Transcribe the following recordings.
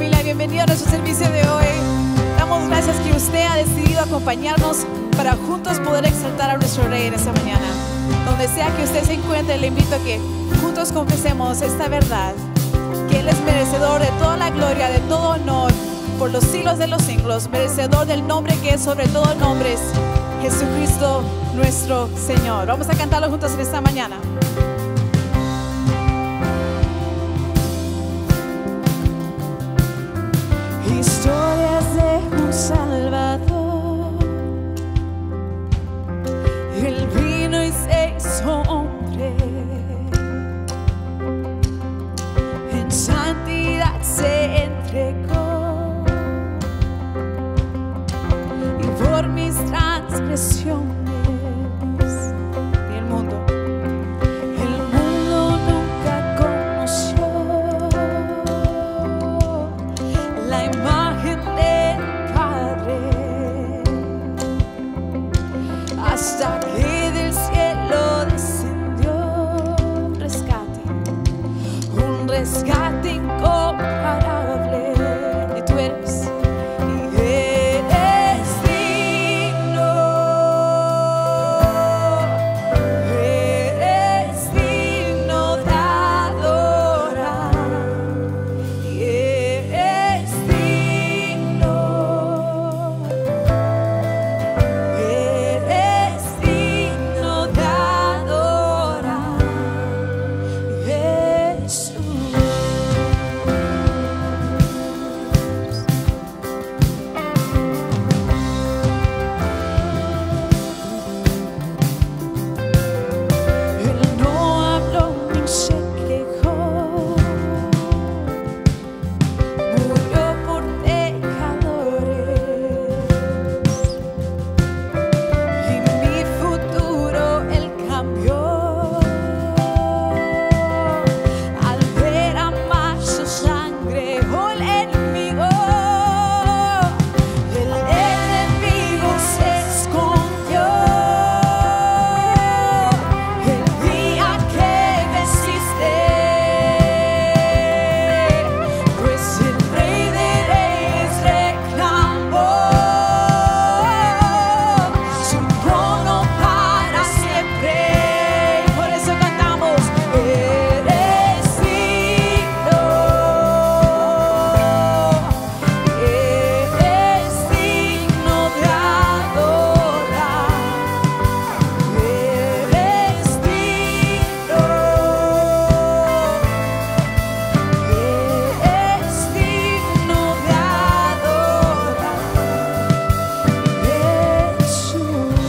familia, bienvenido a nuestro servicio de hoy. Damos gracias que usted ha decidido acompañarnos para juntos poder exaltar a nuestro Rey en esta mañana. Donde sea que usted se encuentre, le invito a que juntos confesemos esta verdad, que Él es merecedor de toda la gloria, de todo honor, por los siglos de los siglos, merecedor del nombre que es sobre todo nombres, Jesucristo nuestro Señor. Vamos a cantarlo juntos en esta mañana. Historias de un Salvador, Él vino y se hizo hombre, en santidad se entregó, y por mis transgresiones y el mundo nunca conoció la imagen del Padre, hasta que del cielo descendió un rescate incomparable. Y tú eres, y eres digno, de adorar, y eres digno, de adorar, Jesús. Él no habló ni se quejó, murió por pecadores, y mi futuro Él cambió al derramar su sangre. Oh, el enemigo se escondió el día que venciste, pues el Rey de Reyes reclamó su trono para siempre. Por eso cantamos, eres digno, de adorar, eres digno, de adorar, Jesús.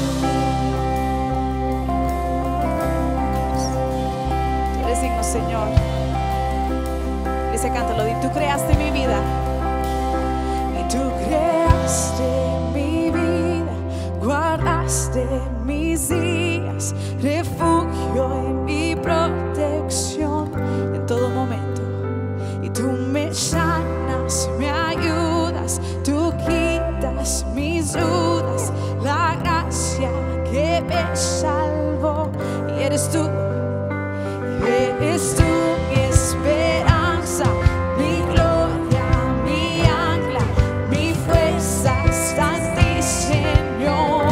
Tú eres digno, Señor. Dice, cántalo, y tú creaste mi vida, y tú creaste mi vida, guardaste mis días, refugio y mi protección en todo momento. Y tú me sanas, me ayudas, tú quitas mis dudas, la gracia que me salvó. Y eres tú mi esperanza, mi gloria, mi ancla, mi fuerza está en ti, Señor.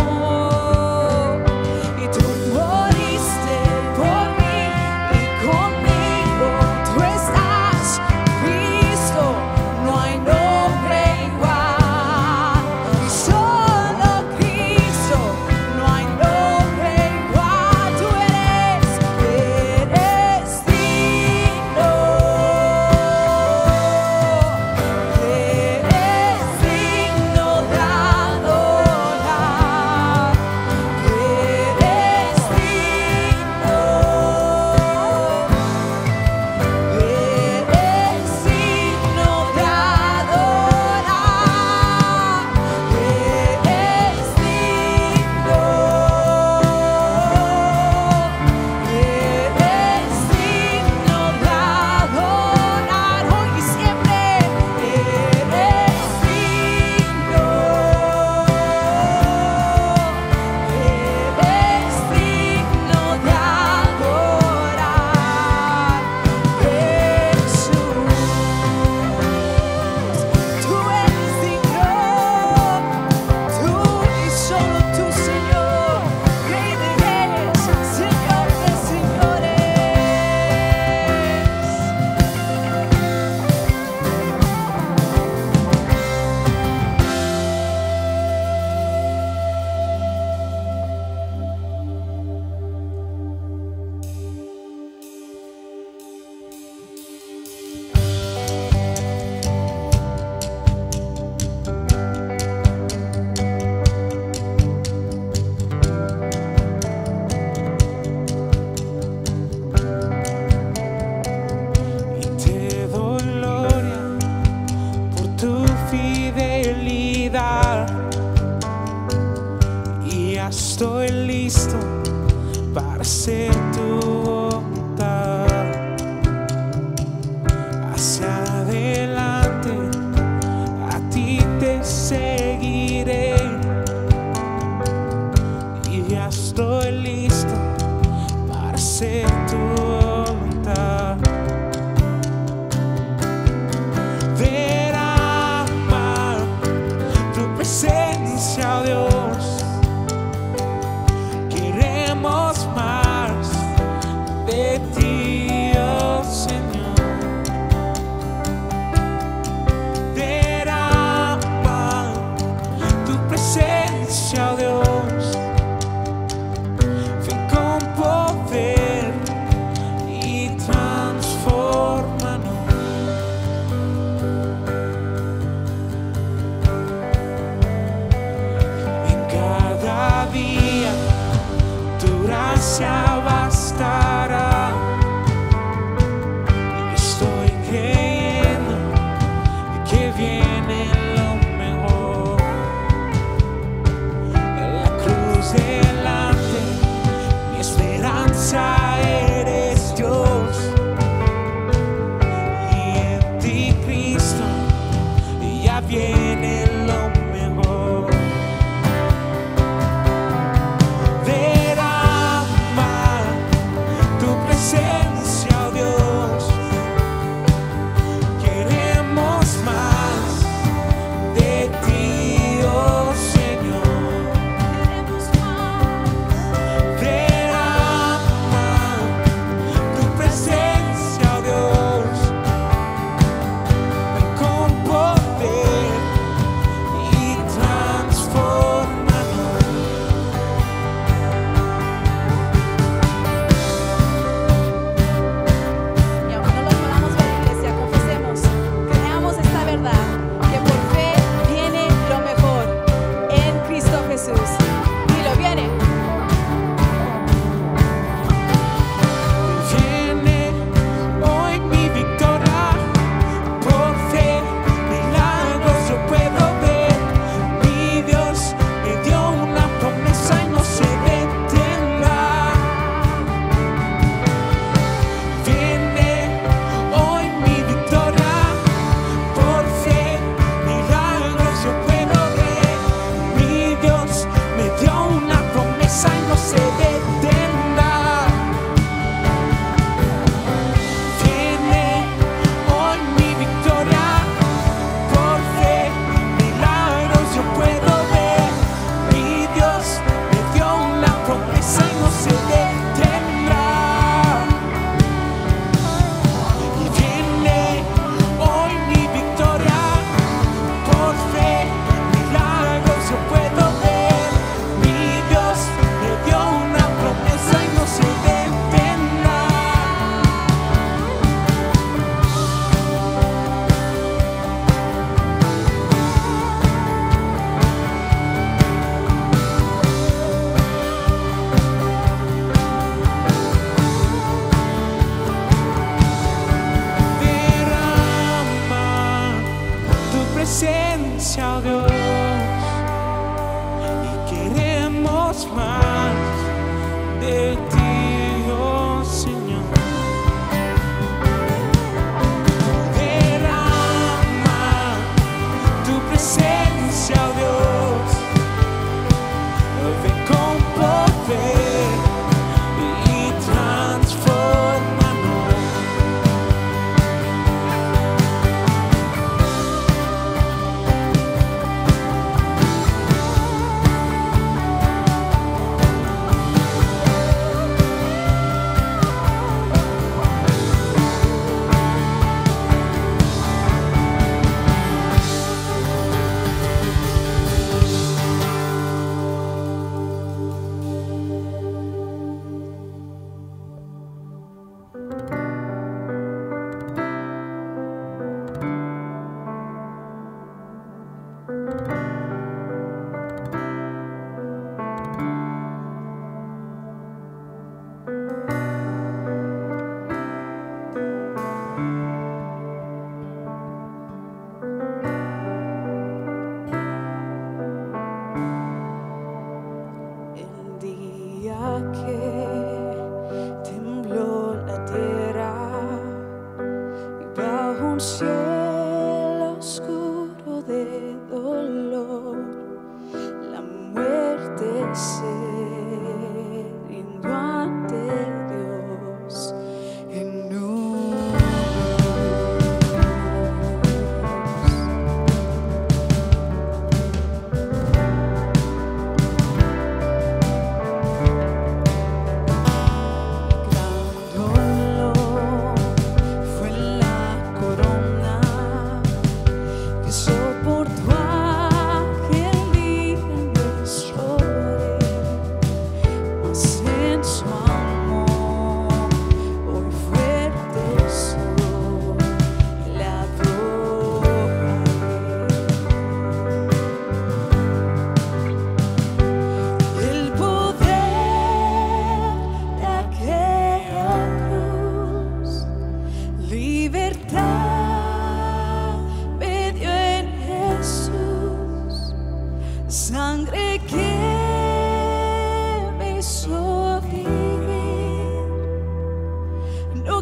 Y tú moriste por mí, y conmigo tú estás, Cristo, no hay nombre igual. Y solo Cristo, no hay nombre igual. Tú eres digno, hacer tu voluntad. Derrama tu presencia, oh Dios. Queremos más de ti, oh Señor. Derrama tu presencia, oh Dios. Ven con poder.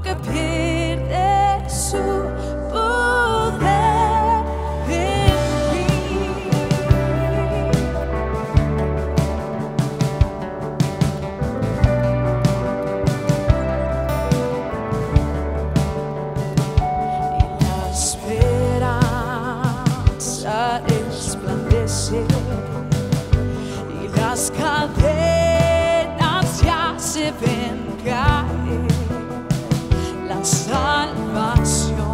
nunca pierde su poder en mí. Y la esperanza resplandece y las cadenas ya se ven caer. La salvación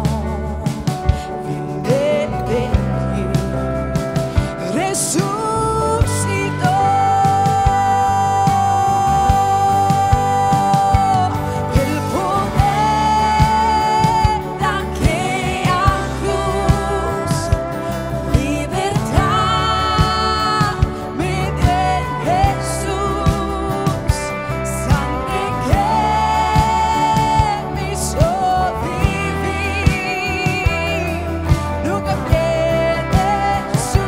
viene de ti, resucitó. El poder de aquella cruz, libertad me dio Jesús, sangre que me hizo vivir, nunca pierde su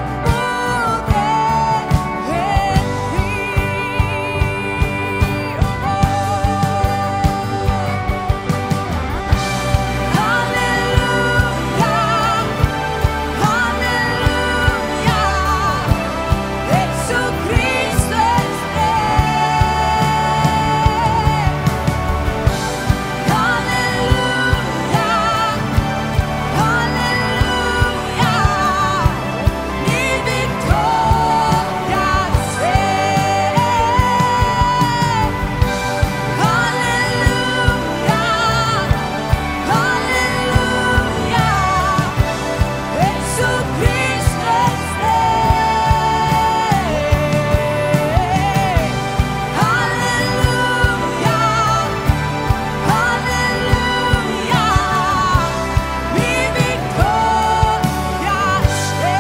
poder en mí. Aleluya, aleluya, Jesucristo es Aleluya, aleluya, mi victoria sé. Aleluya, aleluya, Jesucristo es Aleluya, aleluya, mi victoria sé.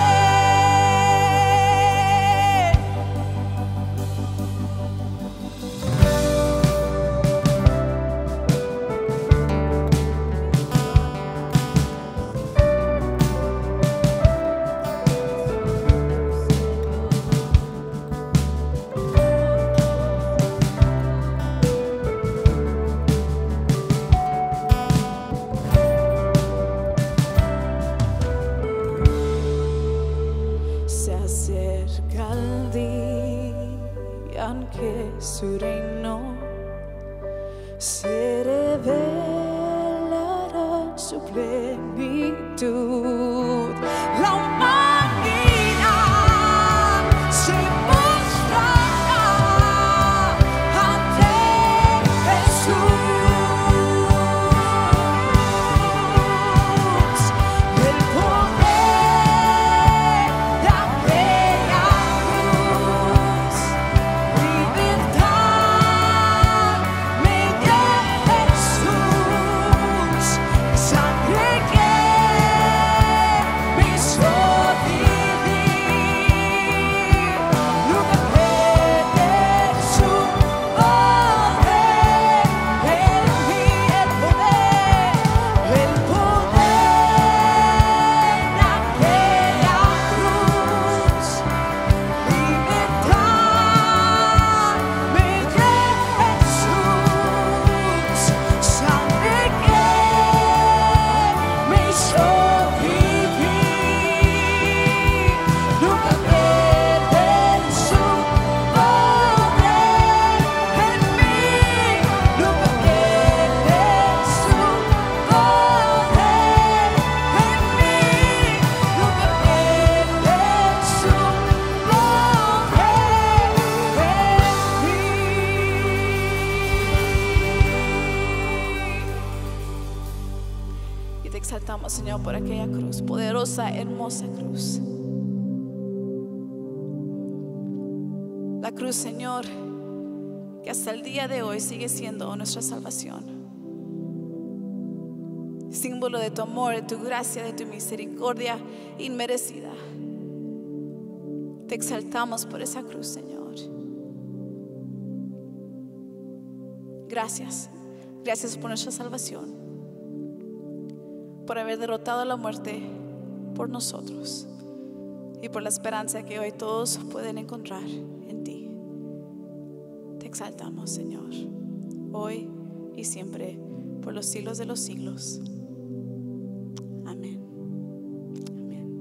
Se acerca el día en que su reino se revelará en su plenitud. La humanidad se mostrará ante Jesús. El poder de aquella cruz, libertad me dio Jesús, sangre que me hizo vivir, nunca pierde su poder en mí. El poder de aquella cruz, libertad me dio Jesús, sangre que me hizo vivir, nunca pierde su poder en mí, nunca pierde su poder en mí, nunca pierde su poder en mí. Y te exaltamos, Señor, por aquella cruz, poderosa, hermosa cruz. La cruz, Señor, que hasta el día de hoy sigue siendo nuestra salvación. Símbolo de tu amor, de tu gracia, de tu misericordia inmerecida. Te exaltamos por esa cruz, Señor. Gracias. Gracias por nuestra salvación, por haber derrotado la muerte por nosotros y por la esperanza que hoy todos pueden encontrar en ti. Te exaltamos, Señor, hoy y siempre, por por los siglos de los siglos. Amén. Amén.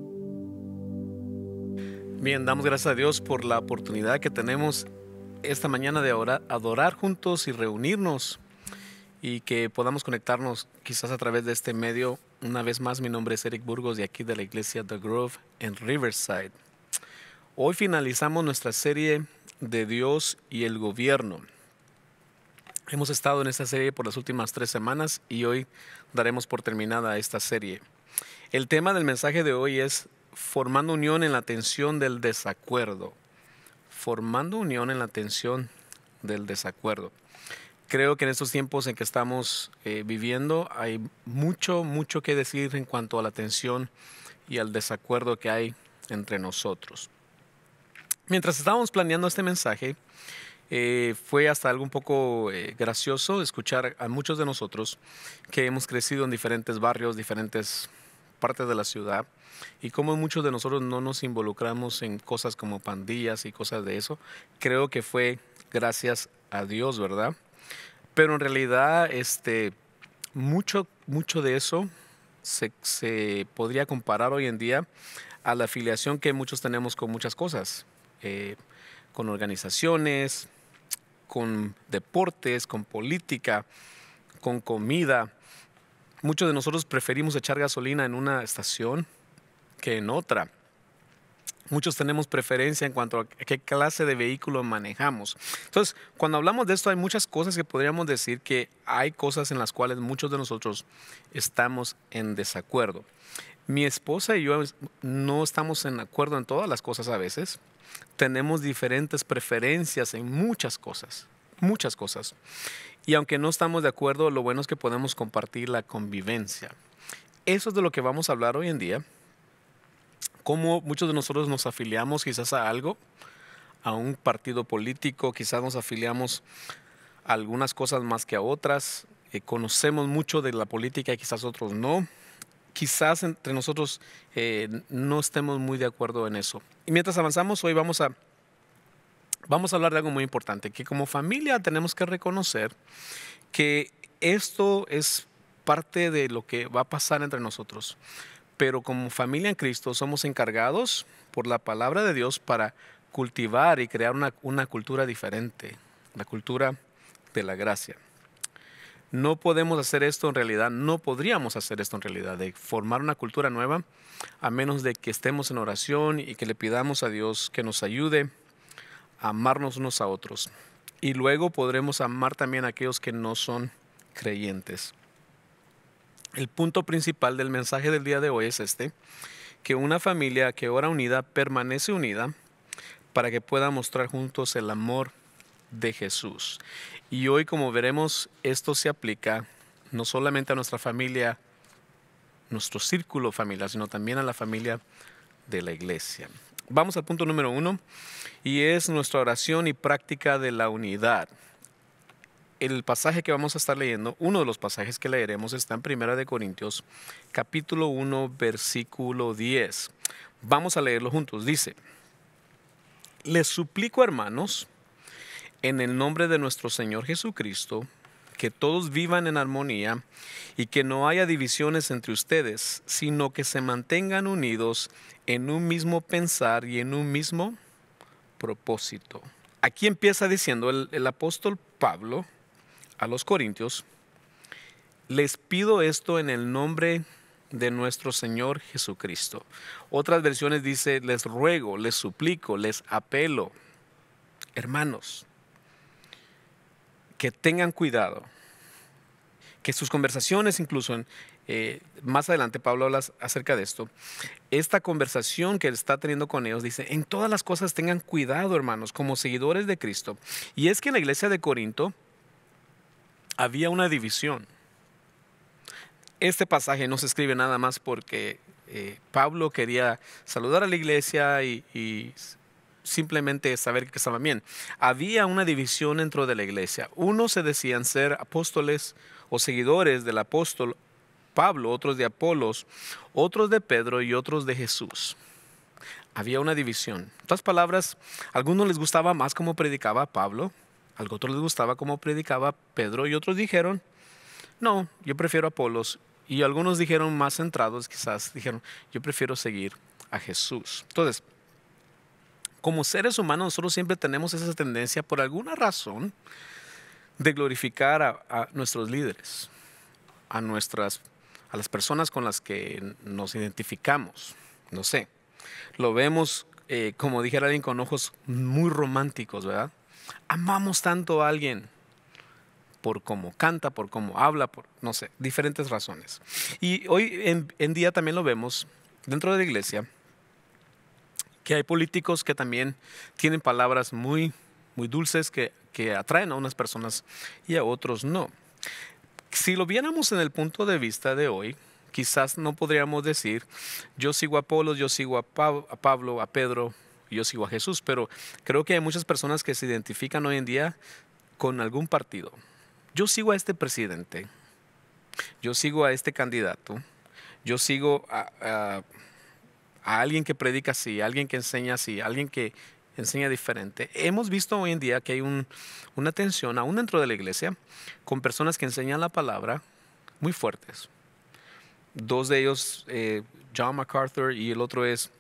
Bien, damos gracias a Dios por la oportunidad que tenemos esta mañana de adorar juntos y reunirnos y que podamos conectarnos quizás a través de este medio. Una vez más, mi nombre es Eric Burgos de aquí de la iglesia The Grove en Riverside. Hoy finalizamos nuestra serie de Dios y el gobierno. Hemos estado en esta serie por las últimas 3 semanas y hoy daremos por terminada esta serie. El tema del mensaje de hoy es formando unión en la tensión del desacuerdo. Formando unión en la tensión del desacuerdo. Creo que en estos tiempos en que estamos viviendo hay mucho que decir en cuanto a la tensión y al desacuerdo que hay entre nosotros. Mientras estábamos planeando este mensaje, fue hasta algo un poco gracioso escuchar a muchos de nosotros que hemos crecido en diferentes barrios, diferentes partes de la ciudad, y como muchos de nosotros no nos involucramos en cosas como pandillas y cosas de eso. Creo que fue gracias a Dios, ¿verdad? Pero en realidad mucho de eso se podría comparar hoy en día a la afiliación que muchos tenemos con muchas cosas, con organizaciones, con deportes, con política, con comida. Muchos de nosotros preferimos echar gasolina en una estación que en otra. Muchos tenemos preferencia en cuanto a qué clase de vehículo manejamos. Entonces, cuando hablamos de esto, hay muchas cosas que podríamos decir que hay cosas en las cuales muchos de nosotros estamos en desacuerdo. Mi esposa y yo no estamos en acuerdo en todas las cosas a veces. Tenemos diferentes preferencias en muchas cosas. Y aunque no estamos de acuerdo, lo bueno es que podemos compartir la convivencia. Eso es de lo que vamos a hablar hoy en día. Cómo muchos de nosotros nos afiliamos quizás a algo, a un partido político, quizás nos afiliamos a algunas cosas más que a otras, conocemos mucho de la política y quizás otros no, quizás entre nosotros no estemos muy de acuerdo en eso. Y mientras avanzamos, hoy vamos a hablar de algo muy importante, que como familia tenemos que reconocer que esto es parte de lo que va a pasar entre nosotros. Pero como familia en Cristo somos encargados por la palabra de Dios para cultivar y crear una cultura diferente, la cultura de la gracia. No podemos hacer esto en realidad, no podríamos hacer esto en realidad, de formar una cultura nueva, a menos de que estemos en oración y que le pidamos a Dios que nos ayude a amarnos unos a otros. Y luego podremos amar también a aquellos que no son creyentes. El punto principal del mensaje del día de hoy es que una familia que ora unida permanece unida para que pueda mostrar juntos el amor de Jesús. Y hoy, como veremos, esto se aplica no solamente a nuestra familia, nuestro círculo familiar, sino también a la familia de la iglesia. Vamos al punto número 1 y es nuestra oración y práctica de la unidad. El pasaje que vamos a estar leyendo, uno de los pasajes que leeremos está en 1 Corintios, capítulo 1, versículo 10. Vamos a leerlo juntos. Dice: les suplico, hermanos, en el nombre de nuestro Señor Jesucristo, que todos vivan en armonía y que no haya divisiones entre ustedes, sino que se mantengan unidos en un mismo pensar y en un mismo propósito. Aquí empieza diciendo el apóstol Pablo a los Corintios: les pido esto en el nombre de nuestro Señor Jesucristo. Otras versiones dice: les ruego, les suplico, les apelo. Hermanos, que tengan cuidado, que sus conversaciones, incluso más adelante Pablo habla acerca de esto, esta conversación que está teniendo con ellos, dice: en todas las cosas tengan cuidado, hermanos, como seguidores de Cristo. Y es que en la iglesia de Corinto había una división. Este pasaje no se escribe nada más porque Pablo quería saludar a la iglesia y simplemente saber que estaban bien. Había una división dentro de la iglesia. Unos se decían ser apóstoles o seguidores del apóstol Pablo, otros de Apolos, otros de Pedro y otros de Jesús. Había una división. En otras palabras, a algunos les gustaba más cómo predicaba Pablo, a otros les gustaba cómo predicaba Pedro, y otros dijeron: no, yo prefiero a Apolos. Y algunos dijeron más centrados, quizás dijeron, yo prefiero seguir a Jesús. Entonces, como seres humanos, nosotros siempre tenemos esa tendencia, por alguna razón, de glorificar a nuestros líderes, a las personas con las que nos identificamos. No sé, lo vemos, como dijera alguien, con ojos muy románticos, ¿verdad? Amamos tanto a alguien por cómo canta, por cómo habla, por, no sé, diferentes razones. Y hoy en día también lo vemos dentro de la iglesia, que hay políticos que también tienen palabras muy, muy dulces que atraen a unas personas y a otros no. Si lo viéramos en el punto de vista de hoy, quizás no podríamos decir, yo sigo a Apolos, yo sigo a Pablo, a Pedro, yo sigo a Jesús, pero creo que hay muchas personas que se identifican hoy en día con algún partido. Yo sigo a este presidente, yo sigo a este candidato, yo sigo a alguien que predica así, a alguien que enseña así, a alguien que enseña diferente. Hemos visto hoy en día que hay una tensión, aún dentro de la iglesia, con personas que enseñan la palabra muy fuertes. Dos de ellos, John MacArthur, y el otro es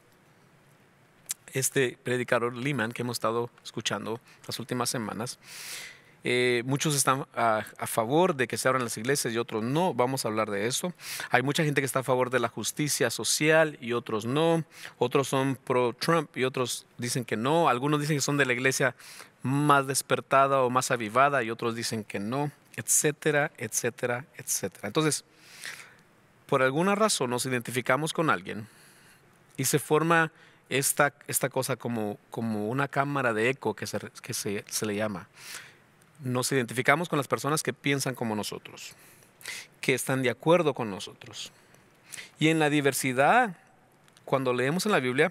este predicador Lehman que hemos estado escuchando las últimas semanas. Muchos están a favor de que se abran las iglesias y otros no. Vamos a hablar de eso. Hay mucha gente que está a favor de la justicia social y otros no. Otros son pro Trump y otros dicen que no. Algunos dicen que son de la iglesia más despertada o más avivada y otros dicen que no, etcétera, etcétera, etcétera. Entonces, por alguna razón nos identificamos con alguien y se forma esta cosa como una cámara de eco que se le llama. Nos identificamos con las personas que piensan como nosotros, que están de acuerdo con nosotros. Y en la diversidad, cuando leemos en la Biblia,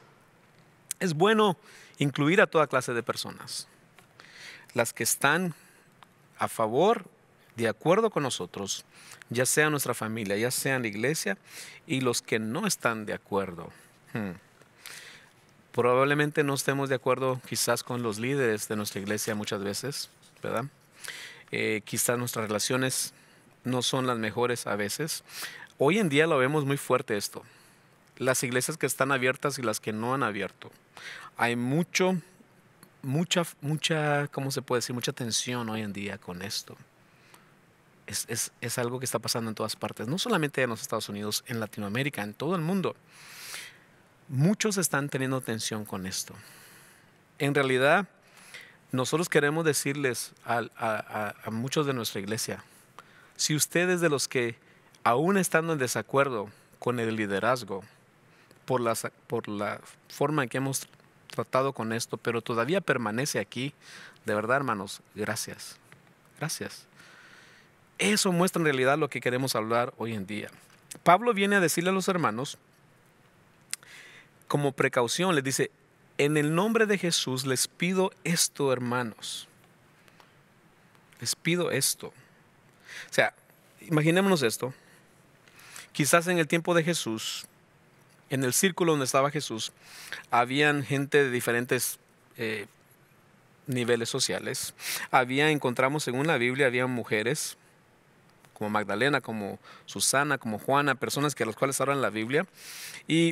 es bueno incluir a toda clase de personas. Las que están a favor, de acuerdo con nosotros, ya sea nuestra familia, ya sea en la iglesia, y los que no están de acuerdo. Probablemente no estemos de acuerdo quizás con los líderes de nuestra iglesia muchas veces, ¿verdad? Quizás nuestras relaciones no son las mejores a veces. Hoy en día lo vemos muy fuerte esto. Las iglesias que están abiertas y las que no han abierto. Hay mucha, ¿cómo se puede decir? Mucha tensión hoy en día con esto. Es algo que está pasando en todas partes, no solamente en los Estados Unidos, en Latinoamérica, en todo el mundo. Muchos están teniendo tensión con esto. En realidad, nosotros queremos decirles a muchos de nuestra iglesia, si ustedes de los que aún estando en desacuerdo con el liderazgo, por la forma en que hemos tratado con esto, pero todavía permanece aquí, de verdad, hermanos, gracias. Gracias. Eso muestra en realidad lo que queremos hablar hoy en día. Pablo viene a decirle a los hermanos, como precaución, les dice, en el nombre de Jesús les pido esto, hermanos. Les pido esto. O sea, imaginémonos esto. Quizás en el tiempo de Jesús, en el círculo donde estaba Jesús, habían gente de diferentes niveles sociales. Encontramos según la Biblia, había mujeres como Magdalena, como Susana, como Juana, personas a las cuales hablan la Biblia. Y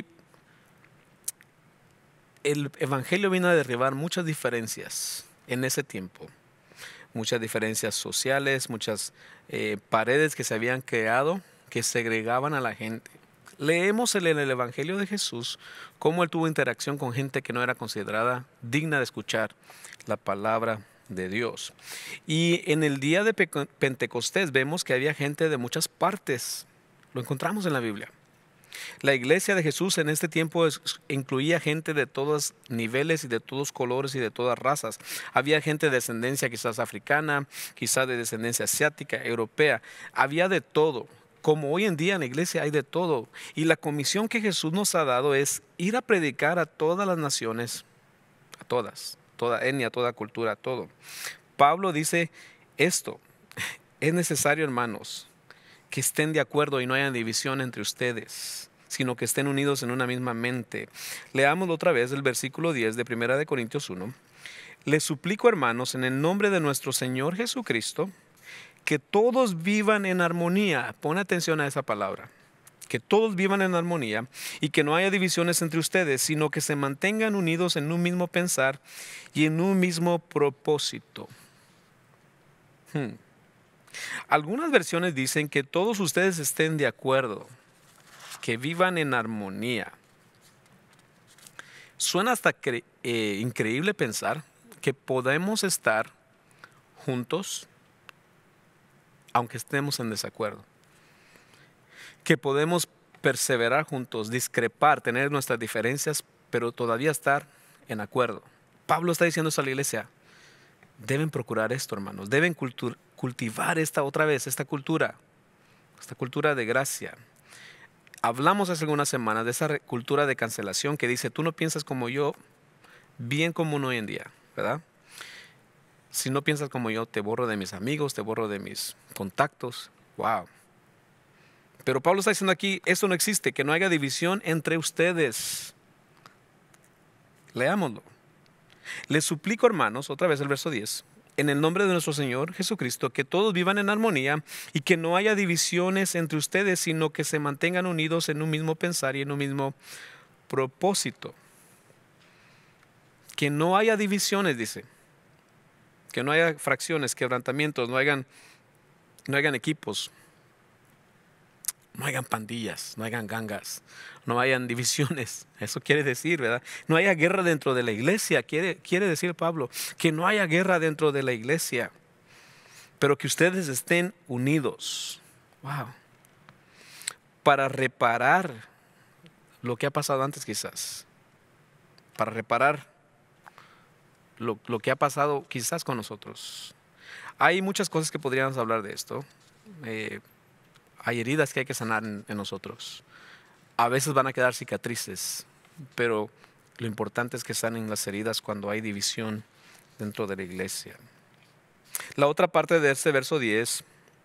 el evangelio vino a derribar muchas diferencias en ese tiempo. Muchas diferencias sociales, muchas paredes que se habían creado que segregaban a la gente. Leemos en el evangelio de Jesús cómo él tuvo interacción con gente que no era considerada digna de escuchar la palabra de Dios. Y en el día de Pentecostés vemos que había gente de muchas partes. Lo encontramos en la Biblia. La iglesia de Jesús en este tiempo incluía gente de todos niveles y de todos colores y de todas razas. Había gente de descendencia quizás africana, quizás de descendencia asiática, europea. Había de todo. Como hoy en día en la iglesia hay de todo. Y la comisión que Jesús nos ha dado es ir a predicar a todas las naciones, a todas, toda etnia, toda cultura, todo. Pablo dice esto, es necesario, hermanos, que estén de acuerdo y no haya división entre ustedes, sino que estén unidos en una misma mente. Leámoslo otra vez del versículo 10 de 1 Corintios 1. Les suplico, hermanos, en el nombre de nuestro Señor Jesucristo, que todos vivan en armonía. Pon atención a esa palabra. Que todos vivan en armonía y que no haya divisiones entre ustedes, sino que se mantengan unidos en un mismo pensar y en un mismo propósito. Algunas versiones dicen que todos ustedes estén de acuerdo, que vivan en armonía. Suena hasta increíble pensar que podemos estar juntos aunque estemos en desacuerdo. Que podemos perseverar juntos, discrepar, tener nuestras diferencias, pero todavía estar en acuerdo. Pablo está diciendo a la iglesia, deben procurar esto, hermanos, deben cultivar esta cultura de gracia. Hablamos hace algunas semanas de esa cultura de cancelación que dice, tú no piensas como yo, bien común hoy en día, ¿verdad? Si no piensas como yo, te borro de mis amigos, te borro de mis contactos. Wow. Pero Pablo está diciendo aquí, eso no existe, que no haya división entre ustedes. Leámoslo. Les suplico, hermanos, otra vez el verso 10, en el nombre de nuestro Señor Jesucristo, que todos vivan en armonía y que no haya divisiones entre ustedes, sino que se mantengan unidos en un mismo pensar y en un mismo propósito. Que no haya divisiones, dice. Que no haya fracciones, quebrantamientos, no hayan equipos. No hayan pandillas, no hayan gangas, no hayan divisiones. Eso quiere decir, ¿verdad? No haya guerra dentro de la iglesia. Quiere decir Pablo que no haya guerra dentro de la iglesia, pero que ustedes estén unidos. Wow. Para reparar lo que ha pasado antes quizás. Para reparar lo que ha pasado quizás con nosotros. Hay muchas cosas que podríamos hablar de esto. Hay heridas que hay que sanar en nosotros. A veces van a quedar cicatrices, pero lo importante es que sanen las heridas cuando hay división dentro de la iglesia. La otra parte de este verso 10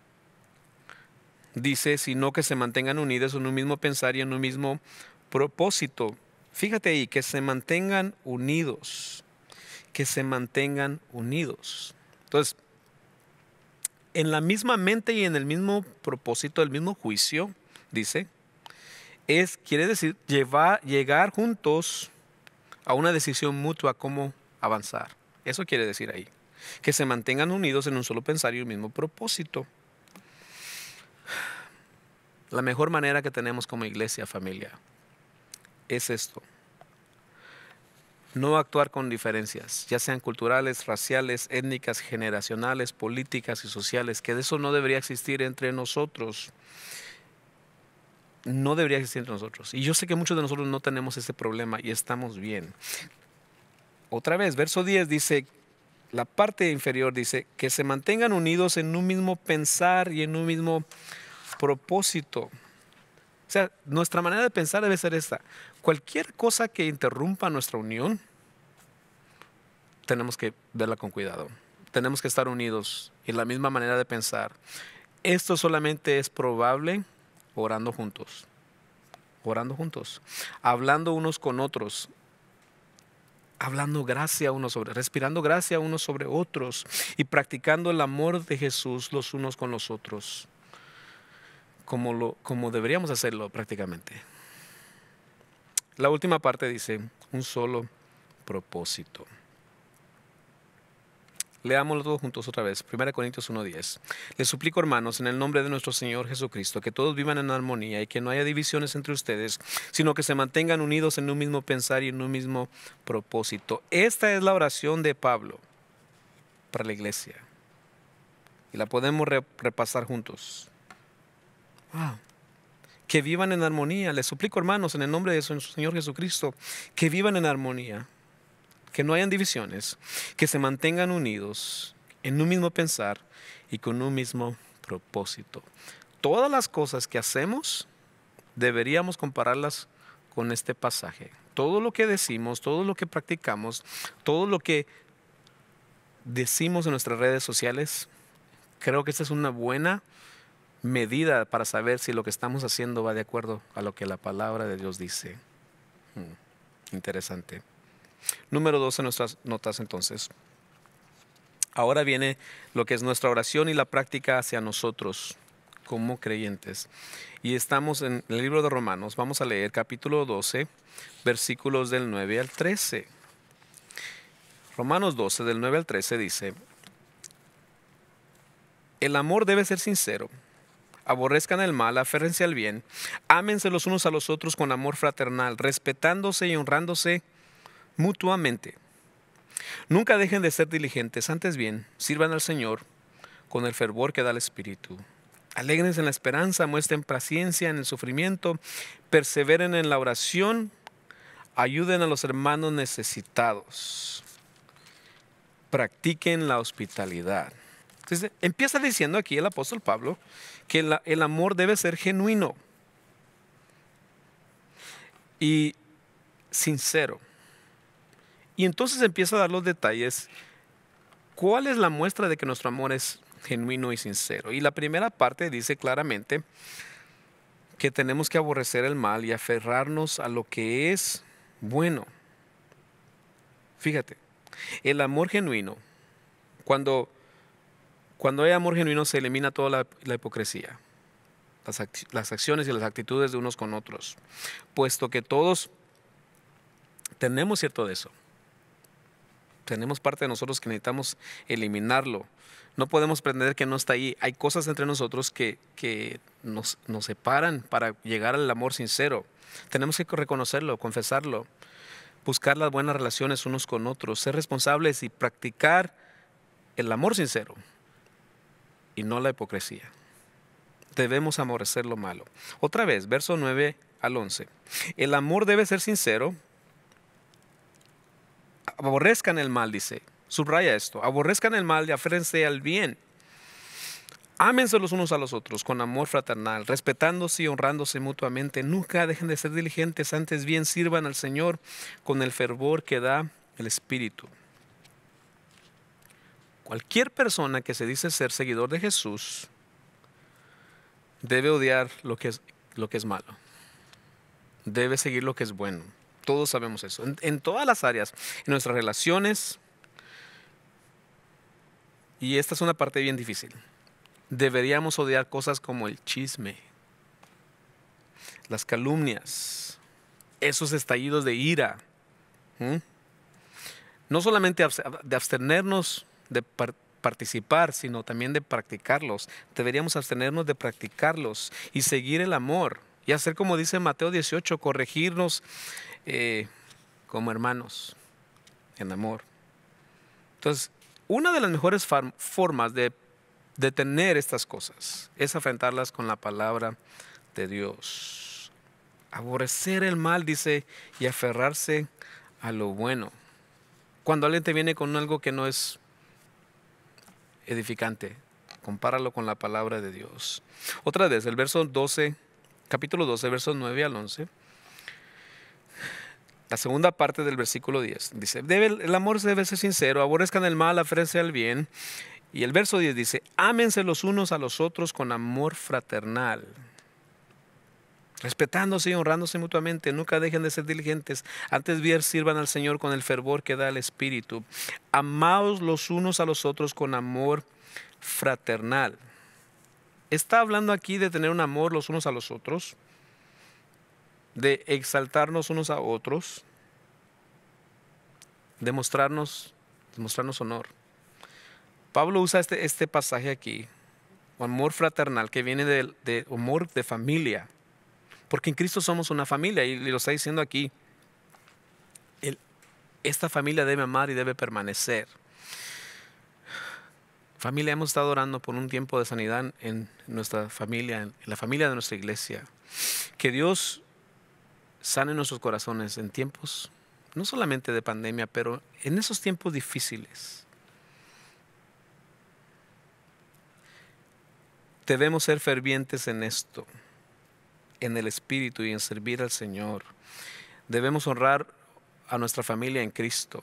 dice, sino que se mantengan unidos en un mismo pensar y en un mismo propósito. Fíjate ahí, que se mantengan unidos. Que se mantengan unidos. Entonces, en la misma mente y en el mismo propósito, el mismo juicio, dice, quiere decir llegar juntos a una decisión mutua cómo avanzar. Eso quiere decir ahí. Que se mantengan unidos en un solo pensar y un mismo propósito. La mejor manera que tenemos como iglesia, familia, es esto. No actuar con diferencias, ya sean culturales, raciales, étnicas, generacionales, políticas y sociales, que de eso no debería existir entre nosotros. No debería existir entre nosotros. Y yo sé que muchos de nosotros no tenemos ese problema y estamos bien. Otra vez, verso 10 dice, la parte inferior dice, que se mantengan unidos en un mismo pensar y en un mismo propósito. O sea, nuestra manera de pensar debe ser esta. Cualquier cosa que interrumpa nuestra unión, tenemos que verla con cuidado. Tenemos que estar unidos en la misma manera de pensar. Esto solamente es probable orando juntos. Orando juntos. Hablando unos con otros. Hablando gracia unos sobre, respirando gracia unos sobre otros. Y practicando el amor de Jesús los unos con los otros. Como deberíamos hacerlo prácticamente. La última parte dice, un solo propósito. Leámoslo todos juntos otra vez. 1 Corintios 1:10. Les suplico, hermanos, en el nombre de nuestro Señor Jesucristo, que todos vivan en armonía y que no haya divisiones entre ustedes, sino que se mantengan unidos en un mismo pensar y en un mismo propósito. Esta es la oración de Pablo para la iglesia. Y la podemos repasar juntos. Wow. Que vivan en armonía. Les suplico, hermanos, en el nombre de nuestro Señor Jesucristo, que vivan en armonía, que no hayan divisiones, que se mantengan unidos en un mismo pensar y con un mismo propósito. Todas las cosas que hacemos deberíamos compararlas con este pasaje. Todo lo que decimos, todo lo que practicamos, todo lo que decimos en nuestras redes sociales, creo que esta es una buena medida para saber si lo que estamos haciendo va de acuerdo a lo que la palabra de Dios dice. Interesante. Número 2 en nuestras notas entonces. Ahora viene lo que es nuestra oración y la práctica hacia nosotros como creyentes. Y estamos en el libro de Romanos. Vamos a leer capítulo 12, versículos del 9 al 13. Romanos 12, del 9 al 13 dice: el amor debe ser sincero. Aborrezcan el mal, aférrense al bien, ámense los unos a los otros con amor fraternal, respetándose y honrándose mutuamente. Nunca dejen de ser diligentes, antes bien, sirvan al Señor con el fervor que da el Espíritu. Alégrense en la esperanza, muestren paciencia en el sufrimiento, perseveren en la oración, ayuden a los hermanos necesitados, practiquen la hospitalidad. Entonces, empieza diciendo aquí el apóstol Pablo que el amor debe ser genuino y sincero. Y entonces empieza a dar los detalles. ¿Cuál es la muestra de que nuestro amor es genuino y sincero? Y la primera parte dice claramente que tenemos que aborrecer el mal y aferrarnos a lo que es bueno. Fíjate, el amor genuino, cuando hay amor genuino se elimina toda la hipocresía, las acciones y las actitudes de unos con otros, puesto que todos tenemos cierto de eso. Tenemos parte de nosotros que necesitamos eliminarlo. No podemos pretender que no está ahí. Hay cosas entre nosotros que nos separan para llegar al amor sincero. Tenemos que reconocerlo, confesarlo, buscar las buenas relaciones unos con otros, ser responsables y practicar el amor sincero y no la hipocresía. Debemos aborrecer lo malo. Otra vez, verso 9 al 11. El amor debe ser sincero. Aborrezcan el mal, dice. Subraya esto. Aborrezcan el mal y aférrense al bien. Ámense los unos a los otros con amor fraternal, respetándose y honrándose mutuamente. Nunca dejen de ser diligentes, antes bien sirvan al Señor con el fervor que da el Espíritu. Cualquier persona que se dice ser seguidor de Jesús debe odiar lo que es malo. Debe seguir lo que es bueno. Todos sabemos eso. En todas las áreas, en nuestras relaciones, y esta es una parte bien difícil, deberíamos odiar cosas como el chisme, las calumnias, esos estallidos de ira. No solamente de abstenernos de participar, sino también de practicarlos. Deberíamos abstenernos de practicarlos y seguir el amor y hacer como dice Mateo 18, corregirnos como hermanos en amor. Entonces, una de las mejores formas de detener estas cosas es afrontarlas con la palabra de Dios. Aborrecer el mal, dice, y aferrarse a lo bueno. Cuando alguien te viene con algo que no es edificante, compáralo con la palabra de Dios. Otra vez, el verso 12, capítulo 12, versos 9 al 11. La segunda parte del versículo 10 dice: el amor debe ser sincero, aborrezcan el mal, aférrense al bien. Y el verso 10 dice: ámense los unos a los otros con amor fraternal, respetándose y honrándose mutuamente. Nunca dejen de ser diligentes, antes bien sirvan al Señor con el fervor que da el Espíritu. Amaos los unos a los otros con amor fraternal. Está hablando aquí de tener un amor los unos a los otros, de exaltarnos unos a otros, de mostrarnos honor. Pablo usa este pasaje aquí, amor fraternal, que viene de amor de familia, porque en Cristo somos una familia, y lo está diciendo aquí. Esta familia debe amar y debe permanecer. Familia, hemos estado orando por un tiempo de sanidad en nuestra familia, en la familia de nuestra iglesia. Que Dios sane nuestros corazones en tiempos, no solamente de pandemia, pero en esos tiempos difíciles. Debemos ser fervientes en esto, en el Espíritu y en servir al Señor. Debemos honrar a nuestra familia en Cristo.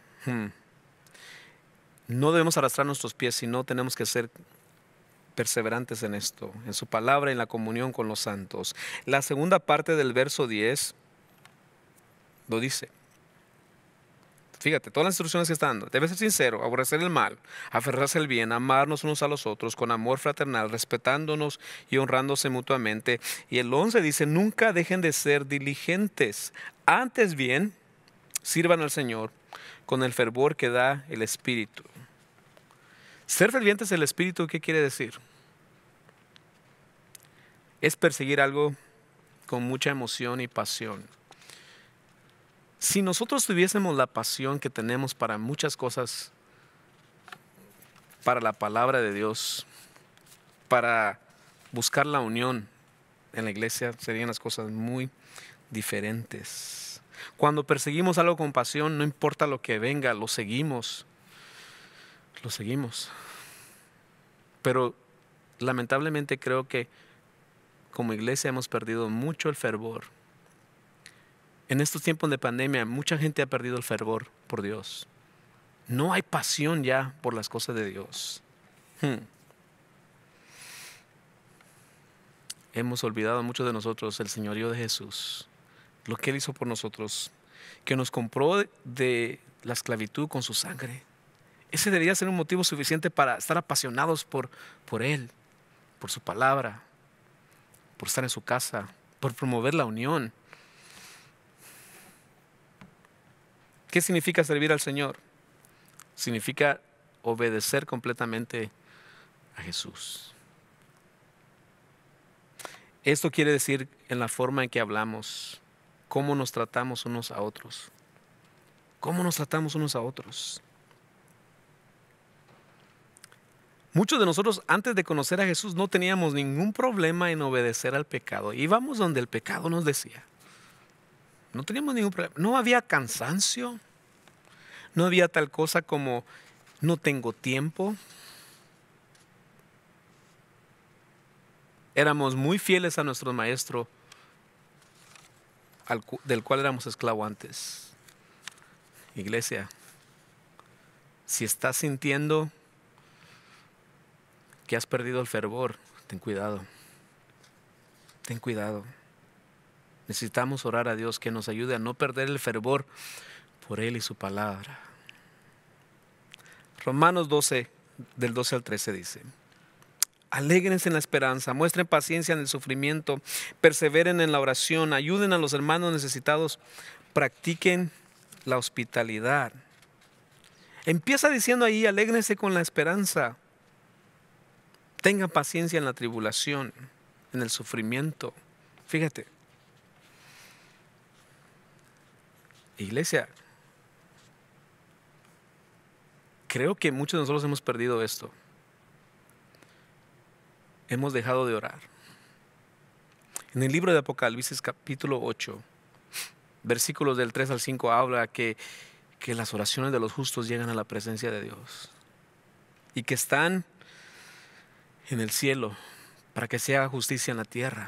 No debemos arrastrar nuestros pies, sino tenemos que ser perseverantes en esto, en su palabra y en la comunión con los santos. La segunda parte del verso 10 lo dice: Fíjate, todas las instrucciones que está dando. Debe ser sincero, aborrecer el mal, aferrarse al bien, amarnos unos a los otros con amor fraternal, respetándonos y honrándose mutuamente. Y el 11 dice, nunca dejen de ser diligentes. Antes bien, sirvan al Señor con el fervor que da el Espíritu. Ser fervientes del Espíritu, ¿qué quiere decir? Es perseguir algo con mucha emoción y pasión. Si nosotros tuviésemos la pasión que tenemos para muchas cosas, para la palabra de Dios, para buscar la unión en la iglesia, serían las cosas muy diferentes. Cuando perseguimos algo con pasión, no importa lo que venga, lo seguimos. Lo seguimos. Pero lamentablemente creo que como iglesia hemos perdido mucho el fervor. En estos tiempos de pandemia, mucha gente ha perdido el fervor por Dios. No hay pasión ya por las cosas de Dios. Hemos olvidado muchos de nosotros el señorío de Jesús, lo que Él hizo por nosotros, que nos compró de la esclavitud con su sangre. Ese debería ser un motivo suficiente para estar apasionados por Él, por su palabra, por estar en su casa, por promover la unión. ¿Qué significa servir al Señor? Significa obedecer completamente a Jesús. Esto quiere decir en la forma en que hablamos, cómo nos tratamos unos a otros. ¿Cómo nos tratamos unos a otros? Muchos de nosotros antes de conocer a Jesús no teníamos ningún problema en obedecer al pecado. Íbamos donde el pecado nos decía. No teníamos ningún problema. No había cansancio. No había tal cosa como no tengo tiempo. Éramos muy fieles a nuestro maestro, del cual éramos esclavos antes. Iglesia, si estás sintiendo que has perdido el fervor, ten cuidado. Ten cuidado. Necesitamos orar a Dios que nos ayude a no perder el fervor por Él y su palabra. Romanos 12, del 12 al 13 dice: alégrense en la esperanza, muestren paciencia en el sufrimiento, perseveren en la oración, ayuden a los hermanos necesitados, practiquen la hospitalidad. Empieza diciendo ahí, alégrense con la esperanza, tengan paciencia en la tribulación, en el sufrimiento. Fíjate, iglesia, creo que muchos de nosotros hemos perdido esto. Hemos dejado de orar. En el libro de Apocalipsis capítulo 8, versículos del 3 al 5 habla que las oraciones de los justos llegan a la presencia de Dios y que están en el cielo para que se haga justicia en la tierra.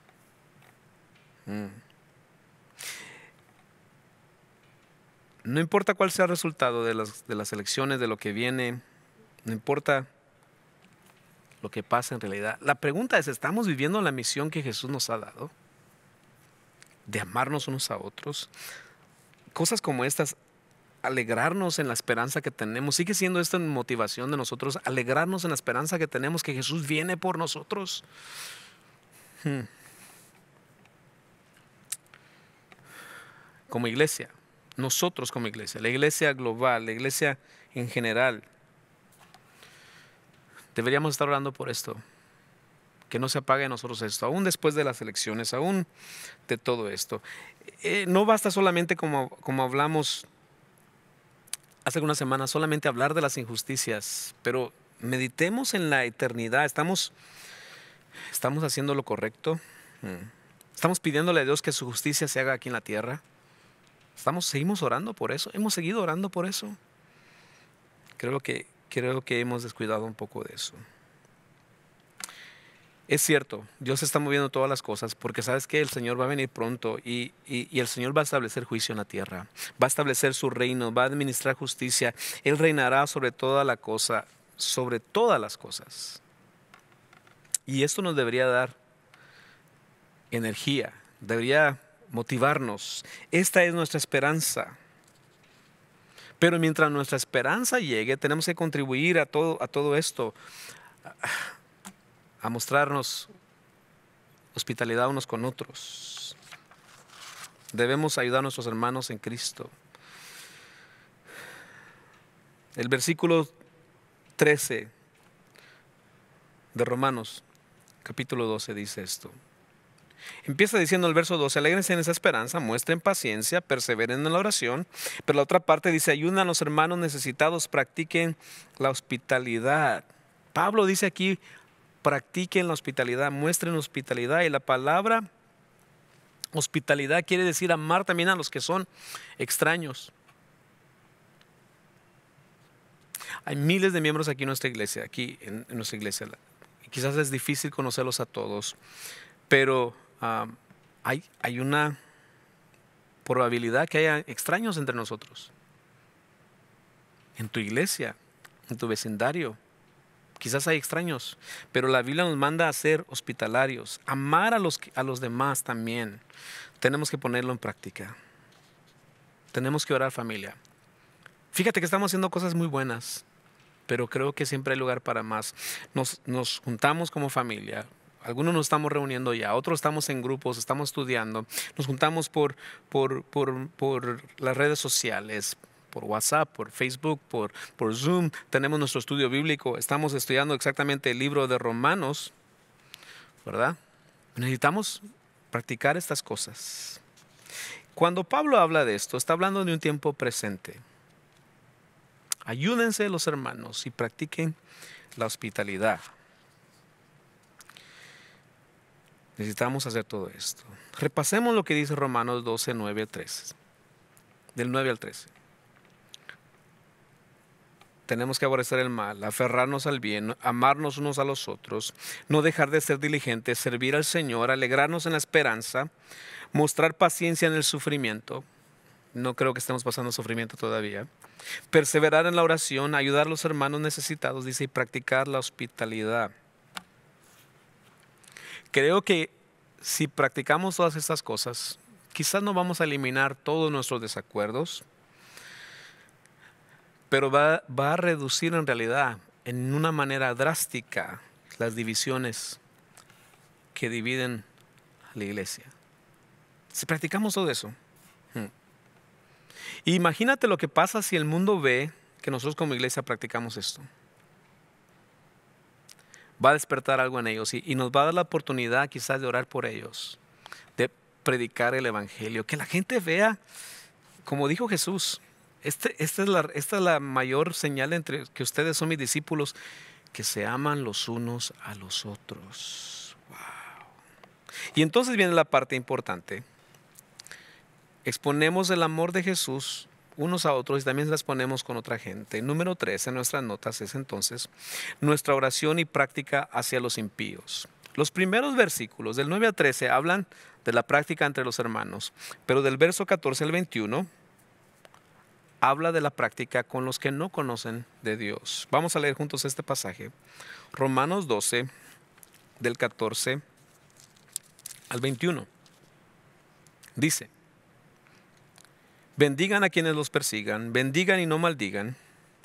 No importa cuál sea el resultado de las elecciones, de lo que viene, no importa lo que pasa en realidad. La pregunta es, ¿estamos viviendo la misión que Jesús nos ha dado? De amarnos unos a otros. Cosas como estas, alegrarnos en la esperanza que tenemos. Sigue siendo esta motivación de nosotros, alegrarnos en la esperanza que tenemos, que Jesús viene por nosotros. Como iglesia, nosotros como iglesia, la iglesia global, la iglesia en general, deberíamos estar orando por esto, que no se apague en nosotros esto, aún después de las elecciones, aún de todo esto. No basta solamente como hablamos hace algunas semanas, solamente hablar de las injusticias, pero meditemos en la eternidad. ¿Estamos haciendo lo correcto? ¿Estamos pidiéndole a Dios que su justicia se haga aquí en la tierra? ¿Seguimos orando por eso? ¿Hemos seguido orando por eso? Creo que hemos descuidado un poco de eso. Es cierto, Dios está moviendo todas las cosas porque sabes que el Señor va a venir pronto y el Señor va a establecer juicio en la tierra. Va a establecer su reino, va a administrar justicia. Él reinará sobre toda la cosa, sobre todas las cosas. Y esto nos debería dar energía, debería motivarnos. Esta es nuestra esperanza. Pero mientras nuestra esperanza llegue, tenemos que contribuir a todo esto, a mostrarnos hospitalidad unos con otros. Debemos ayudar a nuestros hermanos en Cristo. El versículo 13 de Romanos, capítulo 12, dice esto. Empieza diciendo el verso 12: alégrense en esa esperanza, muestren paciencia, perseveren en la oración. Pero la otra parte dice: ayuden a los hermanos necesitados, practiquen la hospitalidad. Pablo dice aquí: practiquen la hospitalidad, muestren hospitalidad. Y la palabra hospitalidad quiere decir amar también a los que son extraños. Hay miles de miembros aquí en nuestra iglesia, en nuestra iglesia. Quizás es difícil conocerlos a todos, pero hay una probabilidad que haya extraños entre nosotros. En tu iglesia, en tu vecindario, quizás hay extraños, pero la Biblia nos manda a ser hospitalarios, amar a los demás también. Tenemos que ponerlo en práctica. Tenemos que orar, familia. Fíjate que estamos haciendo cosas muy buenas, pero creo que siempre hay lugar para más. Nos juntamos como familia. Algunos nos estamos reuniendo ya, otros estamos en grupos, estamos estudiando. Nos juntamos por las redes sociales, por WhatsApp, por Facebook, por Zoom. Tenemos nuestro estudio bíblico. Estamos estudiando exactamente el libro de Romanos, ¿verdad? Necesitamos practicar estas cosas. Cuando Pablo habla de esto, está hablando de un tiempo presente. Ayúdense los hermanos y practiquen la hospitalidad. Necesitamos hacer todo esto. Repasemos lo que dice Romanos 12, 9 al 13. Del 9 al 13. Tenemos que aborrecer el mal, aferrarnos al bien, amarnos unos a los otros, no dejar de ser diligentes, servir al Señor, alegrarnos en la esperanza, mostrar paciencia en el sufrimiento. No creo que estemos pasando sufrimiento todavía. Perseverar en la oración, ayudar a los hermanos necesitados, dice, y practicar la hospitalidad. Creo que si practicamos todas estas cosas, quizás no vamos a eliminar todos nuestros desacuerdos, pero va a reducir en realidad, en una manera drástica, las divisiones que dividen a la iglesia. Si practicamos todo eso. Imagínate lo que pasa si el mundo ve que nosotros como iglesia practicamos esto. Va a despertar algo en ellos y nos va a dar la oportunidad quizás de orar por ellos, de predicar el evangelio, que la gente vea, como dijo Jesús, esta es la mayor señal entre que ustedes son mis discípulos, que se aman los unos a los otros. Wow. Y entonces viene la parte importante. Exponemos el amor de Jesús unos a otros y también las ponemos con otra gente. Número 3 en nuestras notas es entonces nuestra oración y práctica hacia los impíos. Los primeros versículos del 9 a 13 hablan de la práctica entre los hermanos, pero del verso 14 al 21 habla de la práctica con los que no conocen de Dios. Vamos a leer juntos este pasaje. Romanos 12, del 14 al 21. Dice: bendigan a quienes los persigan, bendigan y no maldigan.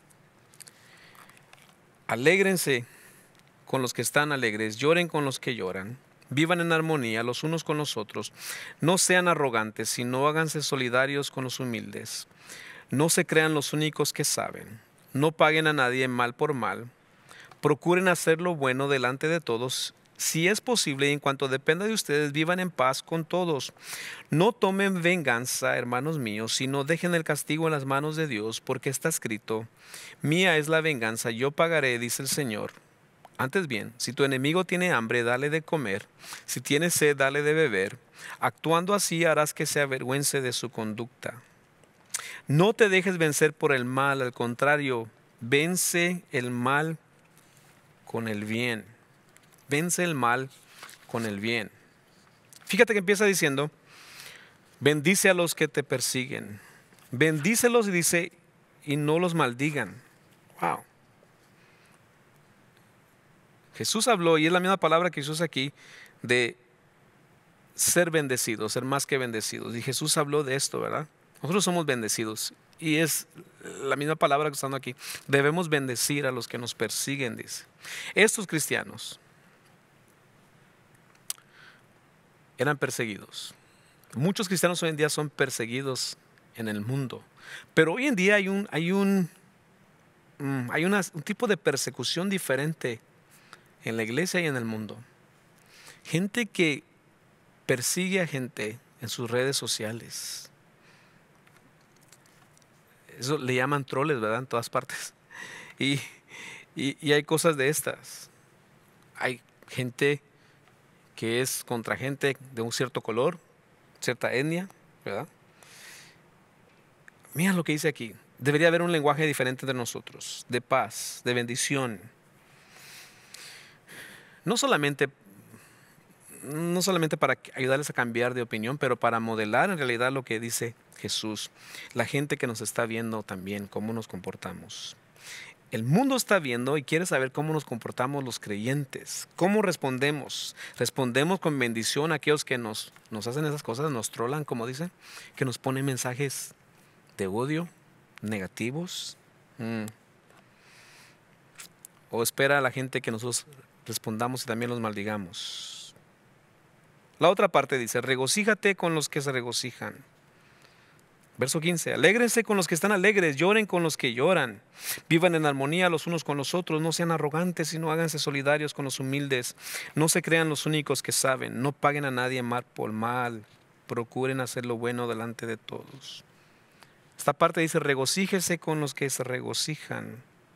Alégrense con los que están alegres, lloren con los que lloran. Vivan en armonía los unos con los otros. No sean arrogantes, sino háganse solidarios con los humildes. No se crean los únicos que saben. No paguen a nadie mal por mal. Procuren hacer lo bueno delante de todos. Si es posible y en cuanto dependa de ustedes, vivan en paz con todos. No tomen venganza, hermanos míos, sino dejen el castigo en las manos de Dios, porque está escrito: mía es la venganza, yo pagaré, dice el Señor. Antes bien, si tu enemigo tiene hambre, dale de comer. Si tiene sed, dale de beber. Actuando así, harás que se avergüence de su conducta. No te dejes vencer por el mal, al contrario, vence el mal con el bien. Vence el mal con el bien. Fíjate que empieza diciendo: bendice a los que te persiguen. Bendícelos, y dice, y no los maldigan. Wow. Jesús habló, y es la misma palabra que Jesús aquí, de ser bendecidos, ser más que bendecidos. Y Jesús habló de esto, ¿verdad? Nosotros somos bendecidos. y es la misma palabra que usando aquí. Debemos bendecir a los que nos persiguen, dice. Estos cristianos eran perseguidos. Muchos cristianos hoy en día son perseguidos en el mundo, pero hoy en día hay un tipo de persecución diferente en la iglesia y en el mundo. Gente que persigue a gente en sus redes sociales. Eso le llaman troles, ¿verdad? En todas partes. Y hay cosas de estas. Hay gente que es contra gente de un cierto color, cierta etnia, ¿verdad? Mira lo que dice aquí. Debería haber un lenguaje diferente de nosotros, de paz, de bendición. No solamente para ayudarles a cambiar de opinión, pero para modelar en realidad lo que dice Jesús. La gente que nos está viendo también, cómo nos comportamos. El mundo está viendo y quiere saber cómo nos comportamos los creyentes. ¿Cómo respondemos? ¿Respondemos con bendición a aquellos que nos hacen esas cosas, nos trolan, como dicen? Que nos ponen mensajes de odio, negativos. O espera a la gente que nosotros respondamos y también los maldigamos. La otra parte dice, regocíjate con los que se regocijan. Verso 15, alégrense con los que están alegres, lloren con los que lloran. Vivan en armonía los unos con los otros, no sean arrogantes, sino háganse solidarios con los humildes. No se crean los únicos que saben, no paguen a nadie mal por mal. Procuren hacer lo bueno delante de todos. Esta parte dice, regocíjese con los que se regocijan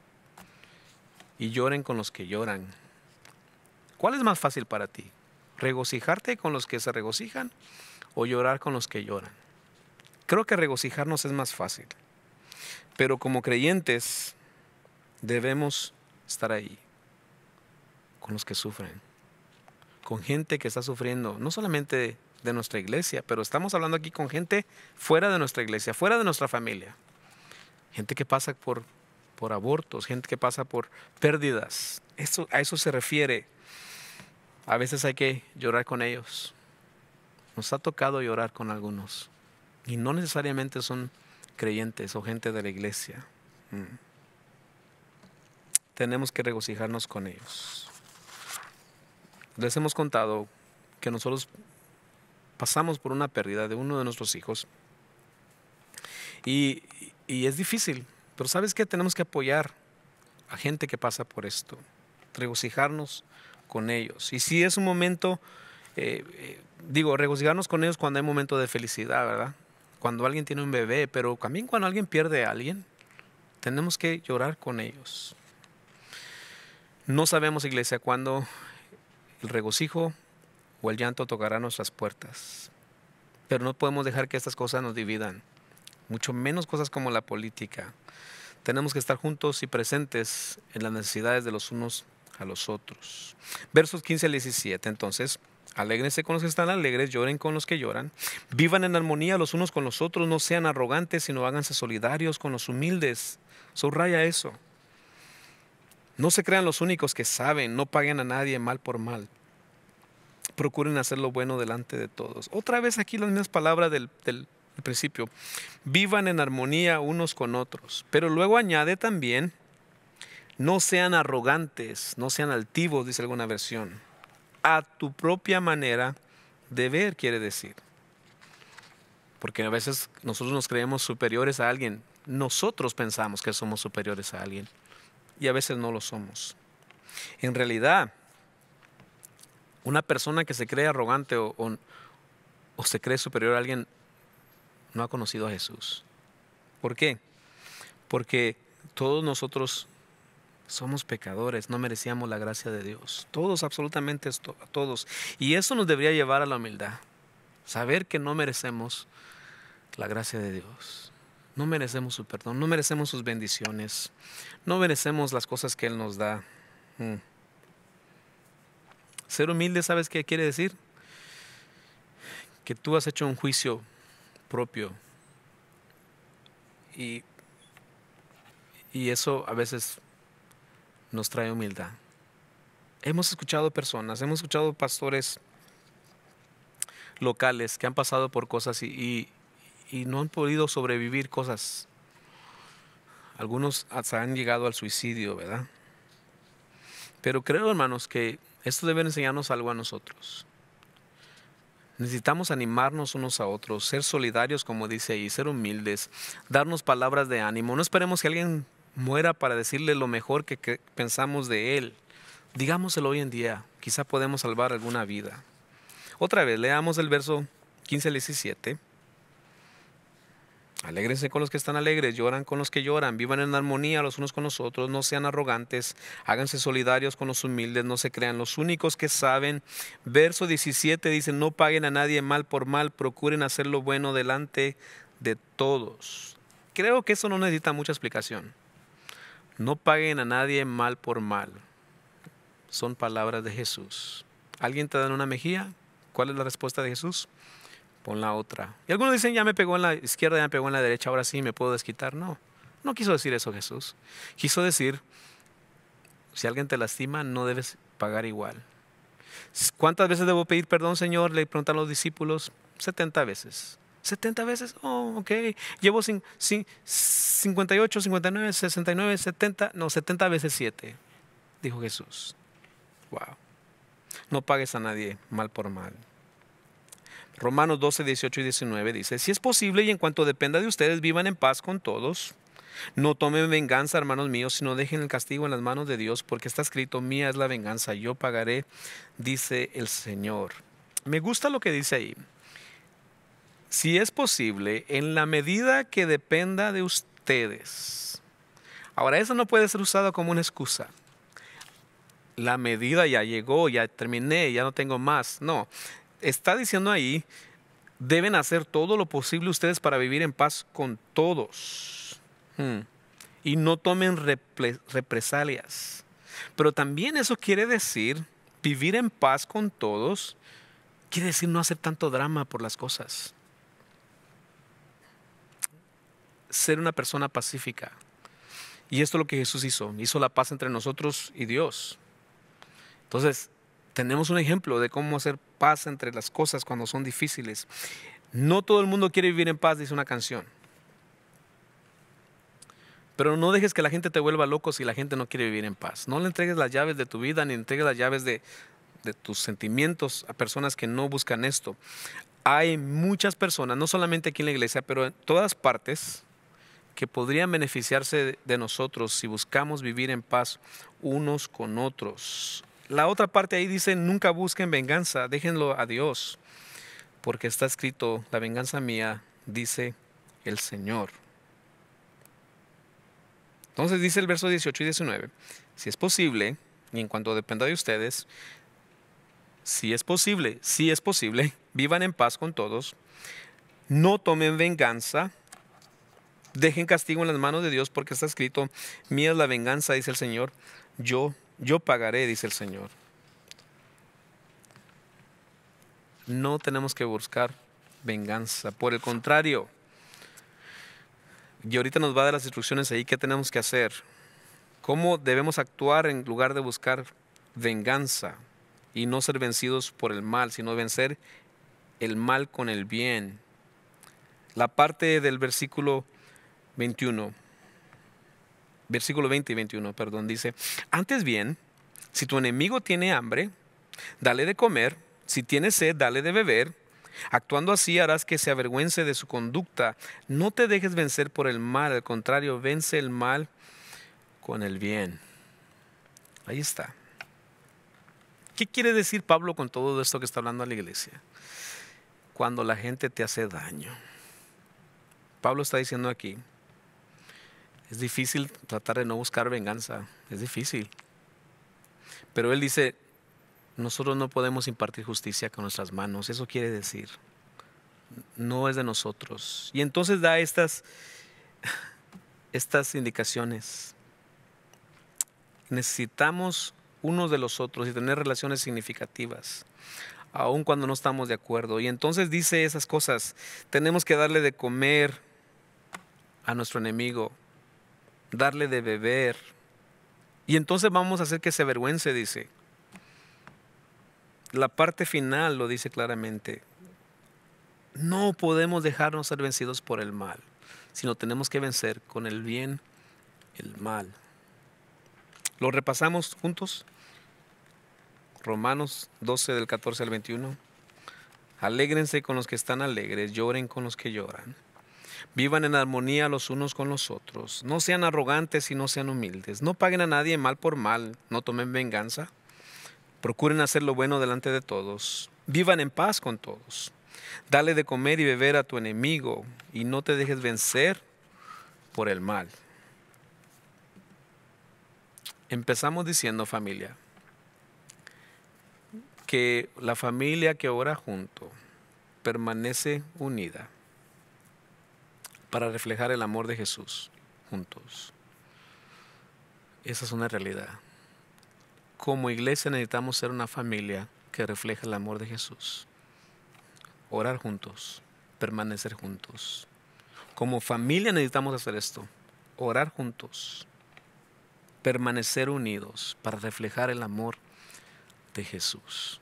y lloren con los que lloran. ¿Cuál es más fácil para ti? ¿Regocijarte con los que se regocijan o llorar con los que lloran? Creo que regocijarnos es más fácil, pero como creyentes debemos estar ahí con los que sufren, con gente que está sufriendo, no solamente de nuestra iglesia, pero estamos hablando aquí con gente fuera de nuestra iglesia, fuera de nuestra familia, gente que pasa por abortos, gente que pasa por pérdidas. A eso se refiere. A veces hay que llorar con ellos. Nos ha tocado llorar con algunos. Y no necesariamente son creyentes o gente de la iglesia. Tenemos que regocijarnos con ellos. Les hemos contado que nosotros pasamos por una pérdida de uno de nuestros hijos. Y es difícil. Pero ¿sabes qué? Tenemos que apoyar a gente que pasa por esto. Regocijarnos con ellos. Y si es un momento, regocijarnos con ellos cuando hay un momento de felicidad, ¿verdad? Cuando alguien tiene un bebé, pero también cuando alguien pierde a alguien, tenemos que llorar con ellos. No sabemos, iglesia, cuándo el regocijo o el llanto tocará nuestras puertas, pero no podemos dejar que estas cosas nos dividan, mucho menos cosas como la política. Tenemos que estar juntos y presentes en las necesidades de los unos a los otros. Versos 15 al 17, entonces, alégrense con los que están alegres, lloren con los que lloran, vivan en armonía los unos con los otros, no sean arrogantes, sino háganse solidarios con los humildes. Subraya eso. No se crean los únicos que saben, no paguen a nadie mal por mal. Procuren hacer lo bueno delante de todos. Otra vez aquí las mismas palabras del principio. Vivan en armonía unos con otros. Pero luego añade también, no sean arrogantes, no sean altivos, dice alguna versión. A tu propia manera de ver, quiere decir. Porque a veces nosotros nos creemos superiores a alguien. Nosotros pensamos que somos superiores a alguien. Y a veces no lo somos. En realidad, una persona que se cree arrogante o se cree superior a alguien no ha conocido a Jesús. ¿Por qué? Porque todos nosotros somos pecadores, no merecíamos la gracia de Dios. Todos, absolutamente todos. Y eso nos debería llevar a la humildad. Saber que no merecemos la gracia de Dios. No merecemos su perdón, no merecemos sus bendiciones, no merecemos las cosas que Él nos da. Ser humilde, ¿sabes qué quiere decir? Que tú has hecho un juicio propio y eso a veces nos trae humildad. Hemos escuchado personas, hemos escuchado pastores locales que han pasado por cosas y no han podido sobrevivir cosas Algunos hasta han llegado al suicidio, ¿verdad? Pero creo, hermanos, que esto debe enseñarnos algo a nosotros. Necesitamos animarnos unos a otros, ser solidarios, como dice ahí, ser humildes, darnos palabras de ánimo. No esperemos que alguien muera para decirle lo mejor que pensamos de él. Digámoselo hoy en día, quizá podemos salvar alguna vida. Otra vez, leamos el verso 15 al 17. Alégrense con los que están alegres, lloran con los que lloran, vivan en armonía los unos con los otros, no sean arrogantes, háganse solidarios con los humildes, no se crean los únicos que saben. Verso 17 dice, no paguen a nadie mal por mal, procuren hacer lo bueno delante de todos. Creo que eso no necesita mucha explicación. No paguen a nadie mal por mal. Son palabras de Jesús. ¿Alguien te da en una mejilla? ¿Cuál es la respuesta de Jesús? Pon la otra. Y algunos dicen, ya me pegó en la izquierda, ya me pegó en la derecha, ahora sí me puedo desquitar. No, no quiso decir eso Jesús. Quiso decir, si alguien te lastima, no debes pagar igual. ¿Cuántas veces debo pedir perdón, Señor? Le preguntan los discípulos. 70 veces. ¿70 veces? Oh, ok. Llevo 58, 59, 69, 70. No, 70 veces 7, dijo Jesús. Wow. No pagues a nadie mal por mal. Romanos 12, 18 y 19 dice, si es posible y en cuanto dependa de ustedes, vivan en paz con todos. No tomen venganza, hermanos míos, sino dejen el castigo en las manos de Dios, porque está escrito, mía es la venganza, yo pagaré, dice el Señor. Me gusta lo que dice ahí. Si es posible, en la medida que dependa de ustedes. Ahora, eso no puede ser usado como una excusa. La medida ya llegó, ya terminé, ya no tengo más. No. Está diciendo ahí, deben hacer todo lo posible ustedes para vivir en paz con todos. Y no tomen represalias. Pero también eso quiere decir, vivir en paz con todos, quiere decir no hacer tanto drama por las cosas. Ser una persona pacífica. Y esto es lo que Jesús hizo. Hizo la paz entre nosotros y Dios. Entonces, tenemos un ejemplo de cómo hacer paz entre las cosas cuando son difíciles. No todo el mundo quiere vivir en paz, dice una canción. Pero no dejes que la gente te vuelva loco si la gente no quiere vivir en paz. No le entregues las llaves de tu vida, ni entregues las llaves de tus sentimientos a personas que no buscan esto. Hay muchas personas, no solamente aquí en la iglesia, pero en todas partes, que podrían beneficiarse de nosotros si buscamos vivir en paz unos con otros. La otra parte ahí dice, nunca busquen venganza, déjenlo a Dios, porque está escrito, la venganza mía, dice el Señor. Entonces dice el verso 18 y 19, si es posible, y en cuanto dependa de ustedes, si es posible, vivan en paz con todos, no tomen venganza, dejen castigo en las manos de Dios, porque está escrito, mía es la venganza, dice el Señor, yo pagaré, dice el Señor. No tenemos que buscar venganza. Por el contrario, y ahorita nos va a dar las instrucciones ahí, ¿qué tenemos que hacer? ¿Cómo debemos actuar en lugar de buscar venganza y no ser vencidos por el mal, sino vencer el mal con el bien? La parte del versículo 21. Versículo 20 y 21, perdón, dice, antes bien, si tu enemigo tiene hambre, dale de comer, si tiene sed, dale de beber, actuando así harás que se avergüence de su conducta, no te dejes vencer por el mal, al contrario, vence el mal con el bien. Ahí está. ¿Qué quiere decir Pablo con todo esto que está hablando a la iglesia? Cuando la gente te hace daño. Pablo está diciendo aquí, es difícil tratar de no buscar venganza, es difícil. Pero él dice, nosotros no podemos impartir justicia con nuestras manos. Eso quiere decir, no es de nosotros. Y entonces da estas indicaciones. Necesitamos unos de los otros y tener relaciones significativas, aun cuando no estamos de acuerdo. Y entonces dice esas cosas, tenemos que darle de comer a nuestro enemigo, darle de beber, y entonces vamos a hacer que se avergüence, dice. La parte final lo dice claramente. No podemos dejarnos ser vencidos por el mal, sino tenemos que vencer con el bien el mal. ¿Lo repasamos juntos? Romanos 12 del 14 al 21. Alégrense con los que están alegres, lloren con los que lloran. Vivan en armonía los unos con los otros. No sean arrogantes y no sean humildes. No paguen a nadie mal por mal. No tomen venganza. Procuren hacer lo bueno delante de todos. Vivan en paz con todos. Dale de comer y beber a tu enemigo y no te dejes vencer por el mal. Empezamos diciendo, familia, que la familia que ora junto permanece unida para reflejar el amor de Jesús juntos. Esa es una realidad. Como iglesia necesitamos ser una familia que refleje el amor de Jesús. Orar juntos, permanecer juntos. Como familia necesitamos hacer esto. Orar juntos, permanecer unidos para reflejar el amor de Jesús.